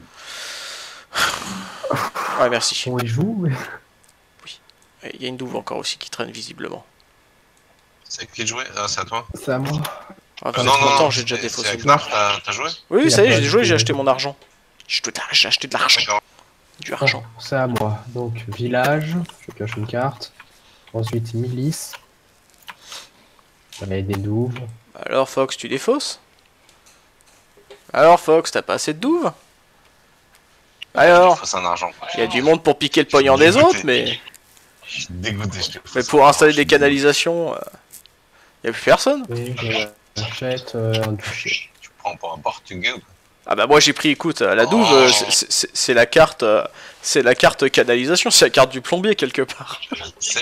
Ouais, merci. On y joue, mais... Il y a une douve encore aussi qui traîne visiblement. C'est qui de jouer? Ah, c'est à toi? C'est à moi. Ah, vous Non, êtes non, content, non, j'ai déjà c'est défaussé à une Knarf, douve. t'as joué? Oui, Il ça y y a est, pas j'ai de joué, j'ai douve. acheté mon argent. J'ai acheté de l'argent. D'accord. Du argent. C'est à moi. Donc, village, je pioche une carte. Ensuite, milice. Avec des douves. Alors, Fox, tu défausses? Alors, Fox, t'as pas assez de douves? Alors, C'est un argent. il y a du monde pour piquer le pognon des autres, mais... Je suis dégoûté, je te Mais pour installer des canalisations, y a plus personne. Et j'achète un duché. Tu prends pour un portugais ou quoi? Ah bah moi j'ai pris, écoute, la douve, Oh. c'est la carte canalisation, c'est la carte du plombier quelque part. Je sais.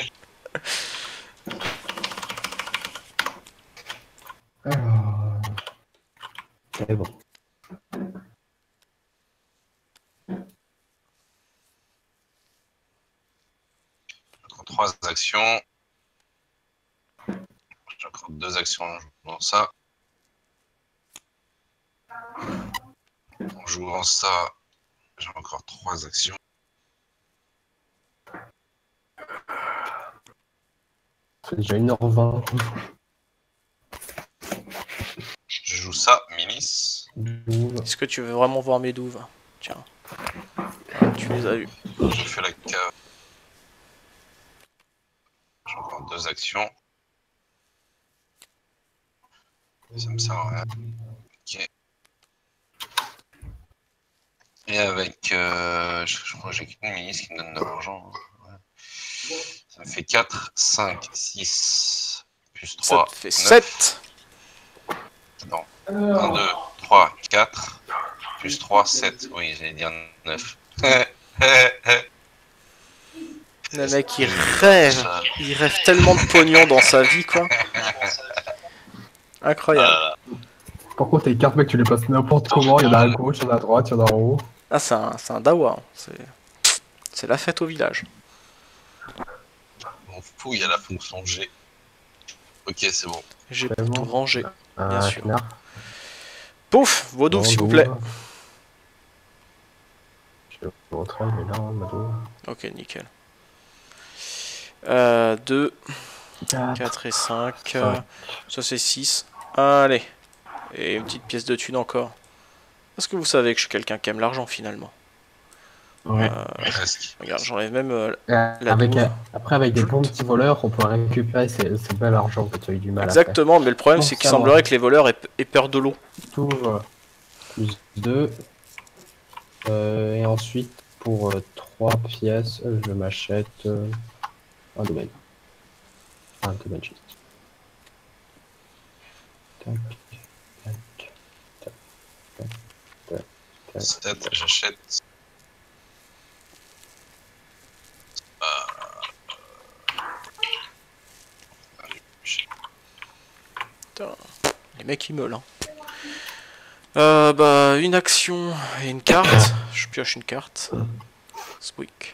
Alors... C'est bon. Encore 3 actions. J'ai encore 2 actions en jouant ça. En jouant ça, j'ai encore 3 actions. C'est déjà 1h20. Je joue ça, milice. Douve. Est-ce que tu veux vraiment voir mes douves? Tiens. Tu les as eues. Je fais la cave. J'ai encore 2 actions. Ça me sert à rien. Ok. Et avec... je crois que j'ai qu'une milice qui me donne de l'argent. Ouais. Ça me fait 4, 5, 6, plus Ça 3, te fait 9. 7. Non. 1, 2, 3, 4, plus 3, 7. Oui, j'allais dire 9. Le mec il rêve tellement de pognon dans sa vie quoi. Incroyable. Par contre, les cartes, mec, tu les passes n'importe comment. Il y en a à gauche, il y en a à droite, il y en a en haut. Ah c'est un dawa, hein. C'est la fête au village. M'en fous, il y a la fonction G. Ok, c'est bon. J'ai C'est pour bon. tout ranger. Bien sûr. Knarf. Pouf, vos douves Bon, s'il vous douve. plaît. Je montrer, mais là, ma douve. Ok, nickel. 2, 4. 4 et 5. Cinq. Ça c'est 6. Allez. Et une petite pièce de thune encore. Est-ce que vous savez que je suis quelqu'un qui aime l'argent finalement? Ouais. Presque. Regarde, j'enlève même Avec, douve. après, avec des bons petits voleurs, on peut récupérer ce bel argent que tu as eu du mal Exactement, mais le problème Bon, c'est qu'il c'est à moi. semblerait que les voleurs aient peur de l'eau. à faire. Tout, plus 2. Et ensuite, pour 3 pièces, je m'achète un domaine. Un domaine juste. Tac, tac, tac, tac, tac, tac. 7, j'achète. Putain, les mecs ils meulent. Hein. Bah, une action et une carte. Je pioche une carte. Squeak.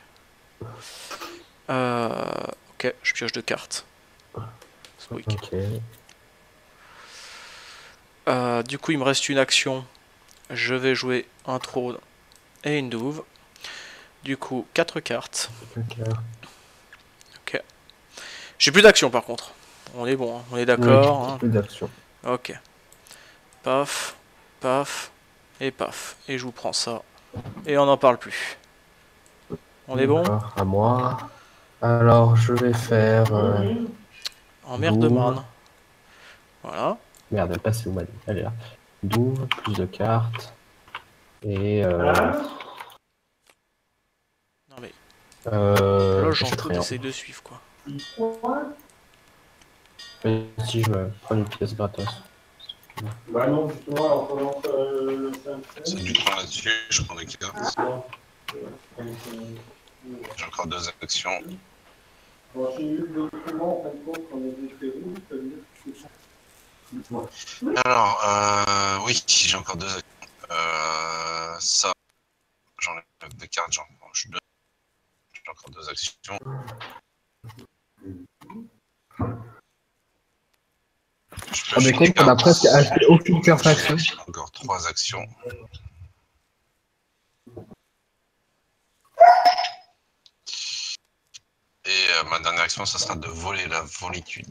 Ok, je pioche 2 cartes. Squeak. Ok. Du coup, il me reste une action. Je vais jouer un trône et une douve. Du coup, 4 cartes. Ok. J'ai plus d'action par contre. On est bon, hein. On est d'accord. Hein. Plus d'action. Ok. Paf, paf, et paf. Et je vous prends ça. Et on n'en parle plus. On est bon? D'accord, à moi. Alors, je vais faire... Emmerde douve. man. Voilà. Merde, elle passe où, madame? Elle est là. Douve, plus de cartes. Et... Non mais là j'en j'achète peux rien. d'essayer de suivre quoi. Et si je me prends une pièce gratos. Bah non, justement, on commence le 5. C'est du temps là-dessus, je prends des cartes. J'ai encore 2 actions. Bon, j'ai eu le document, en fin de compte, qu'on avait fait où, ça veut dire que c'est ça. Alors, oui, j'ai encore 2 actions. Ça, j'enlève des cartes, j'en prends 2. J'ai encore 2 actions. Ah, mais compte, on a presque acheté aucune carte action. Encore 3 actions. Et ma dernière action, ça sera de voler la volitude.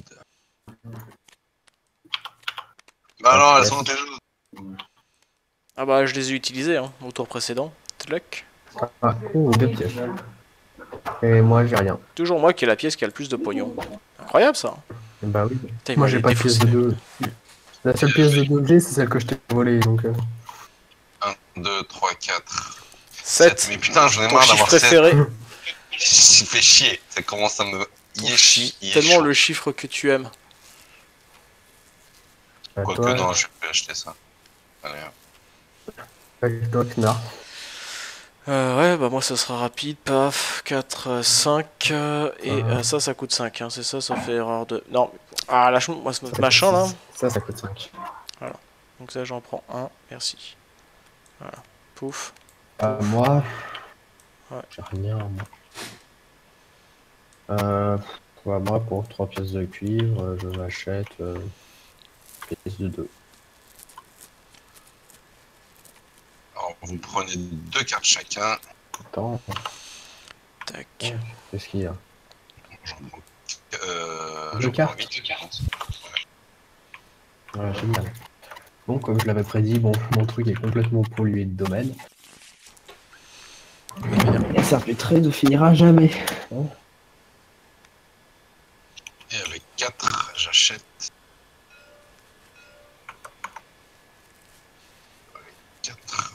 Bah non, elles sont dans tes jeux. Ah bah je les ai utilisés hein, au tour précédent. Tlac. Ah, oh, 2 pièces. Et moi, j'ai rien. Toujours moi qui ai la pièce qui a le plus de pognon. Incroyable ça. Bah oui. Putain, il Moi, m'a j'ai pas de pièce de 2. La seule pièce de 2 que j'ai, c'est celle que je t'ai volée, donc... 1, 2, 3, 4, 7. 7. Mais putain, j'en ai Ton marre chiffre d'avoir 7. préféré. Ça fait chier. Ça commence à me yéchi. Tellement le chiffre que tu aimes. Quoique toi, non, je vais acheter ça. Allez, avec toi, Knarf. Ouais, bah moi ça sera rapide, paf, 4, 5, et ça coûte 5, hein, c'est ça, ça fait erreur de... Non, ah lâche-moi ce machin là. Ça coûte 5. Voilà, donc ça j'en prends un, merci. Voilà, pouf. Moi, Ouais. j'ai rien, moi. Moi, pour 3 pièces de cuivre, je m'achète pièce de 2. alors vous prenez 2 cartes chacun. Attends, Tac. qu'est-ce qu'il y a? J'en prends, Deux j'en prends cartes. 8 cartes. Voilà, génial. Bon, comme je l'avais prédit, bon, mon truc est complètement pollué de domaine. Et ça fait de finira jamais. Hein. Et avec 4, j'achète. Avec 4.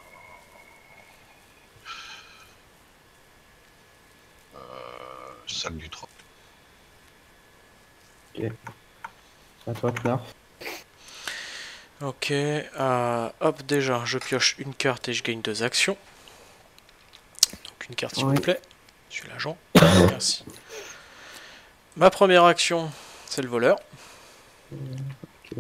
Salle du 3. Ok. À toi, Knarf. Ok, hop, déjà, je pioche une carte et je gagne 2 actions. Donc une carte s'il vous plaît. Je suis l'agent. Merci. Ma première action, c'est le voleur. Ok.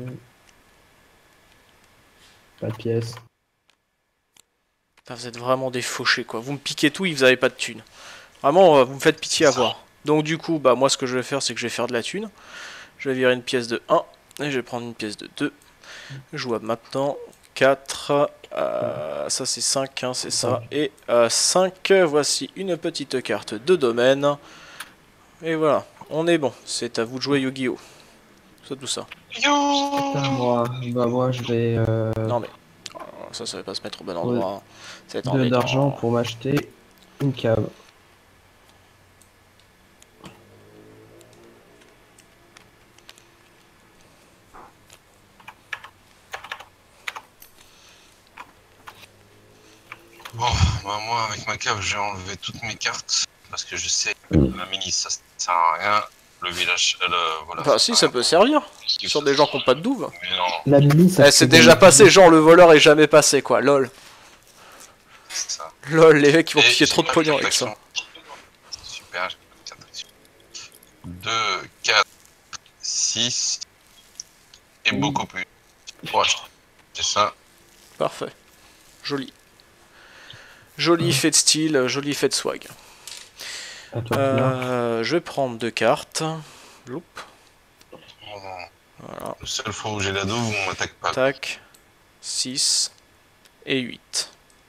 Pas de pièce. Putain, vous êtes vraiment des fauchés quoi. Vous me piquez tout et vous avez pas de thunes. Vraiment, vous me faites pitié à voir. Donc du coup, bah moi ce que je vais faire, c'est que je vais faire de la thune. Je vais virer une pièce de 1 et je vais prendre une pièce de 2. Jouable maintenant. 4. Ça c'est 5, hein, c'est ça. Et 5, voici une petite carte de domaine. Et voilà, on est bon. C'est à vous de jouer Yu-Gi-Oh! Tout ça. Moi, je vais... Non mais, ça va pas se mettre au bon endroit. C'est 2 d'argent pour m'acheter une cave. Bon, bah moi avec ma cave, j'ai enlevé toutes mes cartes parce que je sais que la milice ça sert à rien. Le village, voilà. Enfin, si, ça peut servir. servir. Sur des gens qui ont pas de douve. Mais non, La milice, ça Eh, se c'est fait déjà gagner. passé, genre le voleur est jamais passé, quoi. Lol. c'est ça. Lol, les mecs, ils vont Et piquer j'ai trop de pas pognon carte avec ça. d'action. Super, j'ai pas de carte d'action. 2, 4, 6 et beaucoup plus. Pour acheter. C'est ça. Parfait. Joli. Joli effet de style, joli effet de swag. À toi, Knarf. Je vais prendre 2 cartes. Loup. Voilà. La seule fois où j'ai la douve, on m'attaque pas. Tac. 6 et 8.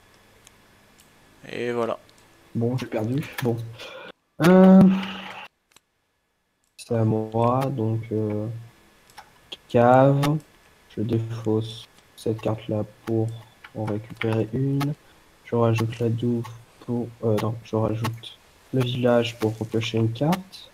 Et voilà. Bon, j'ai perdu. Bon. C'est à moi, donc cave. Je défausse cette carte-là pour en récupérer une. Je rajoute la douve pour... non, je rajoute le village pour repiocher une carte.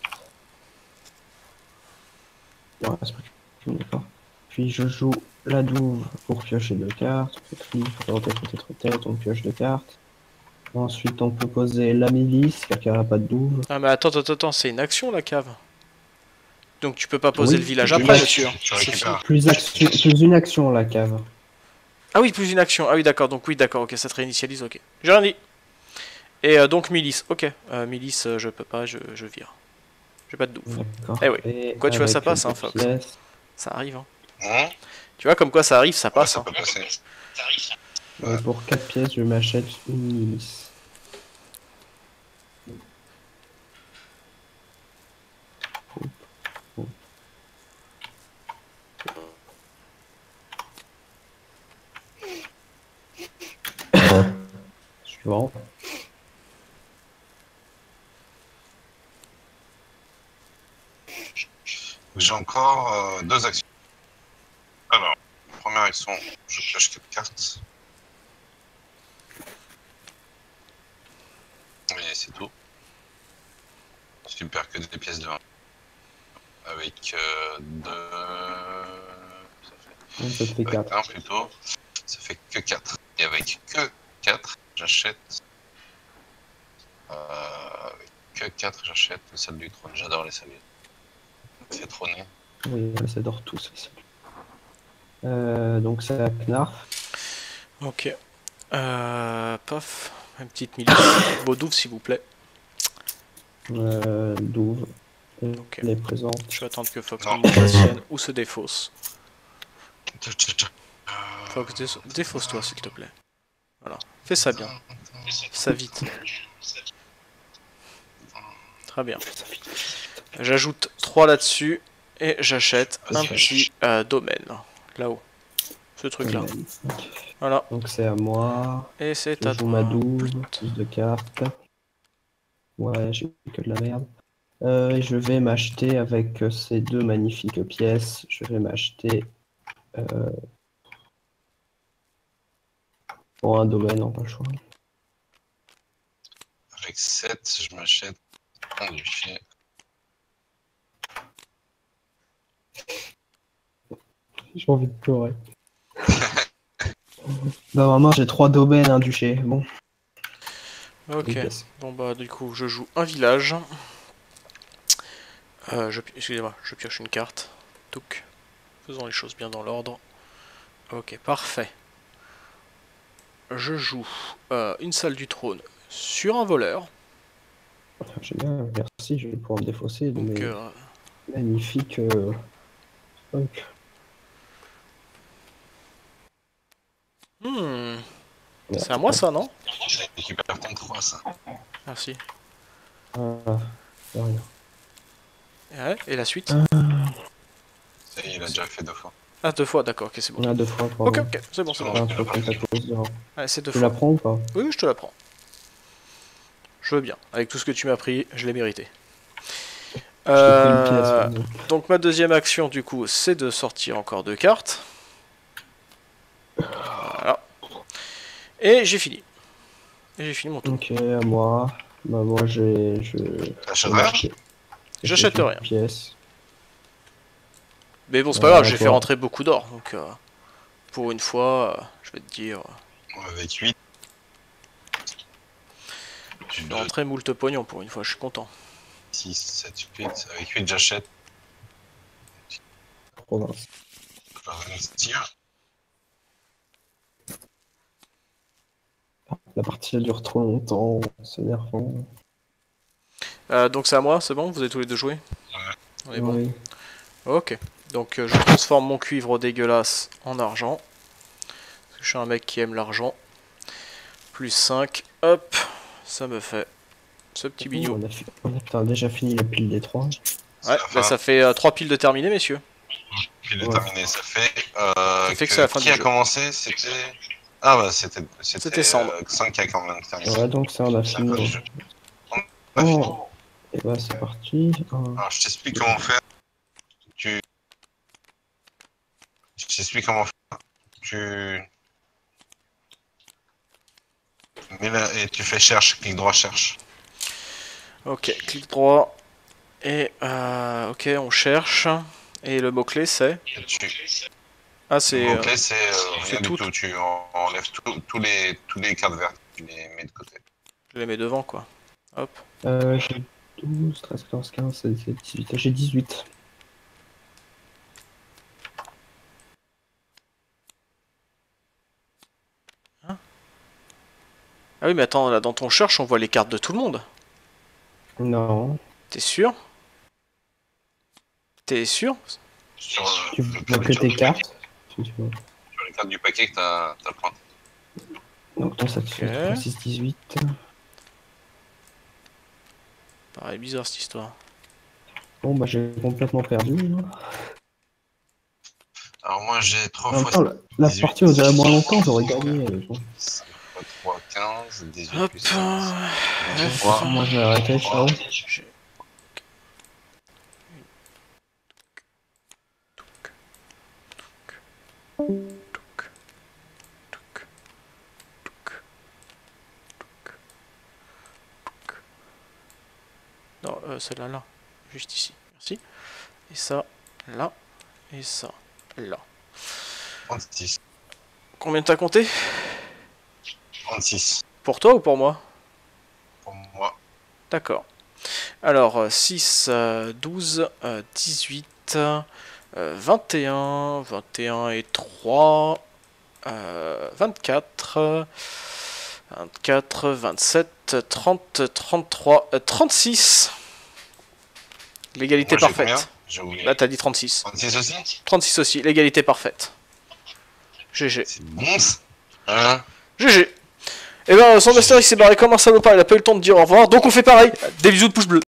Il en reste plus qu'une, d'accord. Puis je joue la douve pour piocher 2 cartes. Puis, tête, on pioche 2 cartes. Ensuite, on peut poser la milice, car il n'y a pas de douve. Ah mais attends, c'est une action la cave. Donc tu peux pas poser Oui, le village tu après, peux- monsieur. Tu récupères. Plus une action, la cave. Ah oui, plus une action. Ah oui, d'accord, donc oui, d'accord, ok, ça te réinitialise, ok. J'ai rien dit. Et donc milice, ok. Milice, je peux pas, je vire. J'ai pas de douve. D'accord. Eh oui. Et Quoi, tu vois, ça avec passe, deux hein, Fox. pièces, Ça arrive, hein. Hein? Tu vois, comme quoi ça arrive, ça Ouais, passe, ça hein. peut passer. et pour 4 pièces, je m'achète une milice. Suivant. J'ai encore 2 actions. Alors, première action, je pioche 4 cartes. Et c'est tout. Super, que des pièces de 1. Avec 2... Donc ça te fait 4. 1 plutôt. Ça fait que 4. Et avec que 4, j'achète... avec que 4, j'achète le salle du trône. J'adore les salles. C'est trôné. Oui, ça dort tous. Donc c'est à Knarf. Ok. Paf. Une petite milice. Vos douves, s'il vous plaît. Douve. Ok. Elle est présente. Je vais attendre que Fox Non. me montre la sienne ou se défausse. Fox, défausse-toi, s'il te plaît. Voilà. Fais ça bien. Fais ça vite. Très bien. J'ajoute 3 là-dessus et j'achète un petit domaine. Là-haut. Ce truc-là. Voilà. Donc c'est à moi. Et c'est Je à joue toi. ma douve. Plus de cartes. Ouais, j'ai que de la merde. Et je vais m'acheter avec ces 2 magnifiques pièces. Je vais m'acheter pour un domaine, on pas le choix. Avec 7, je m'achète un duché. J'ai envie de pleurer. Bah vraiment j'ai 3 domaines, un duché. Bon. Ok. Une pièce. Bon bah du coup je joue un village. Excusez-moi, je pioche une carte. Touk. Faisons les choses bien dans l'ordre. Ok, parfait. Je joue une salle du trône sur un voleur. Génial, merci, je vais pouvoir me défausser de Donc mes magnifiques trucs. c'est à moi ça, non? Je récupère ton 3, ça. Merci. Ah, de rien. Ouais, et la suite? Ça y est, il a déjà fait 2 fois. Ah, 2 fois, d'accord, ok, c'est bon. On a 2 fois, Ok, pardon. ok, c'est bon, c'est Ah, bon. Ah, tu peux prendre ta pause durant. Ouais, c'est 2 Tu fois. la prends ou pas? Oui, je te la prends. Je veux bien. Avec tout ce que tu m'as pris, je l'ai mérité. Je t'ai pris une pièce. Donc. Donc ma deuxième action, du coup, c'est de sortir encore 2 cartes. Voilà. Et j'ai fini. Et j'ai fini mon tour. Ok, à moi. Bah, moi, T'achètes rien? J'achète rien. Pièce. Mais bon, c'est pas grave, j'ai fait toi. rentrer beaucoup d'or. Donc, pour une fois, je vais te dire, Avec 8. je vais rentrer moult pognon pour une fois, je suis content. 6, 7, 8. Avec 8, j'achète. Province. Je vais investir. La partie elle dure trop longtemps, c'est énervant. Donc c'est à moi, c'est bon? Vous avez tous les deux joué? Ouais. On est bon? Oui. Ok. Donc je transforme mon cuivre dégueulasse en argent. Parce que je suis un mec qui aime l'argent. Plus 5. Hop. Ça me fait ce petit bidou. On a déjà fini la pile des 3. Ouais, là ça fait 3 piles de terminé, messieurs. Puis de terminer, ça fait. fait que c'est la fin qui du a jeu. commencé? C'était. Ah bah C'était Sand. 5 qui a quand même terminé. Ouais, donc ça on a C'est un peu le fini. jeu. On a fini. Oh. Et bah c'est parti. Alors je t'explique comment faire. Je t'explique comment faire. Tu mets là et tu fais cherche, clic droit, cherche. Ok, clic droit. Et ok, on cherche. Et le mot-clé c'est... Et tu... Ah c'est... Le mot-clé c'est rien du tout. tout. Tu enlèves tous les cartes vertes, tu les mets de côté. Je les mets devant quoi. Hop. J'ai 12, 13, 14, 15, 16, 17, 18. J'ai 18. Ah oui mais attends, là dans ton cherche on voit les cartes de tout le monde. Non. T'es sûr? T'es sûr? Sur, Tu le vois que tes cartes. Si tu veux. sur les cartes du paquet que t'as pointé. Donc toi ça te fait 3, 6, 18. Pareil, bizarre cette histoire. Bon bah j'ai complètement perdu. Là. Alors moi j'ai 3 En même fois temps, la 18. partie aurait moins longtemps, j'aurais gagné. Bon. 5 fois 3, 15, 18 Hop. plus 15. Moi je vais arrêter, ciao. J'ai- Non, celle-là, là. Juste ici. Merci. Et ça, là. Et ça, là. 36. Combien t'as compté? 36 Pour toi ou pour moi? pour moi. D'accord. Alors, 6, 12, 18, 21, 21 et 3, 24, 24, 27, 30, 33, 36. L'égalité Moi, j'ai parfaite. combien? J'ai oublié. Là, t'as dit 36. 36 aussi? 36 aussi, l'égalité parfaite. GG. C'est bon ça. Hein? GG. Et ben, son master il s'est barré comme un salopard, il a pas eu le temps de dire au revoir, donc on fait pareil. Des bisous de pouce bleu.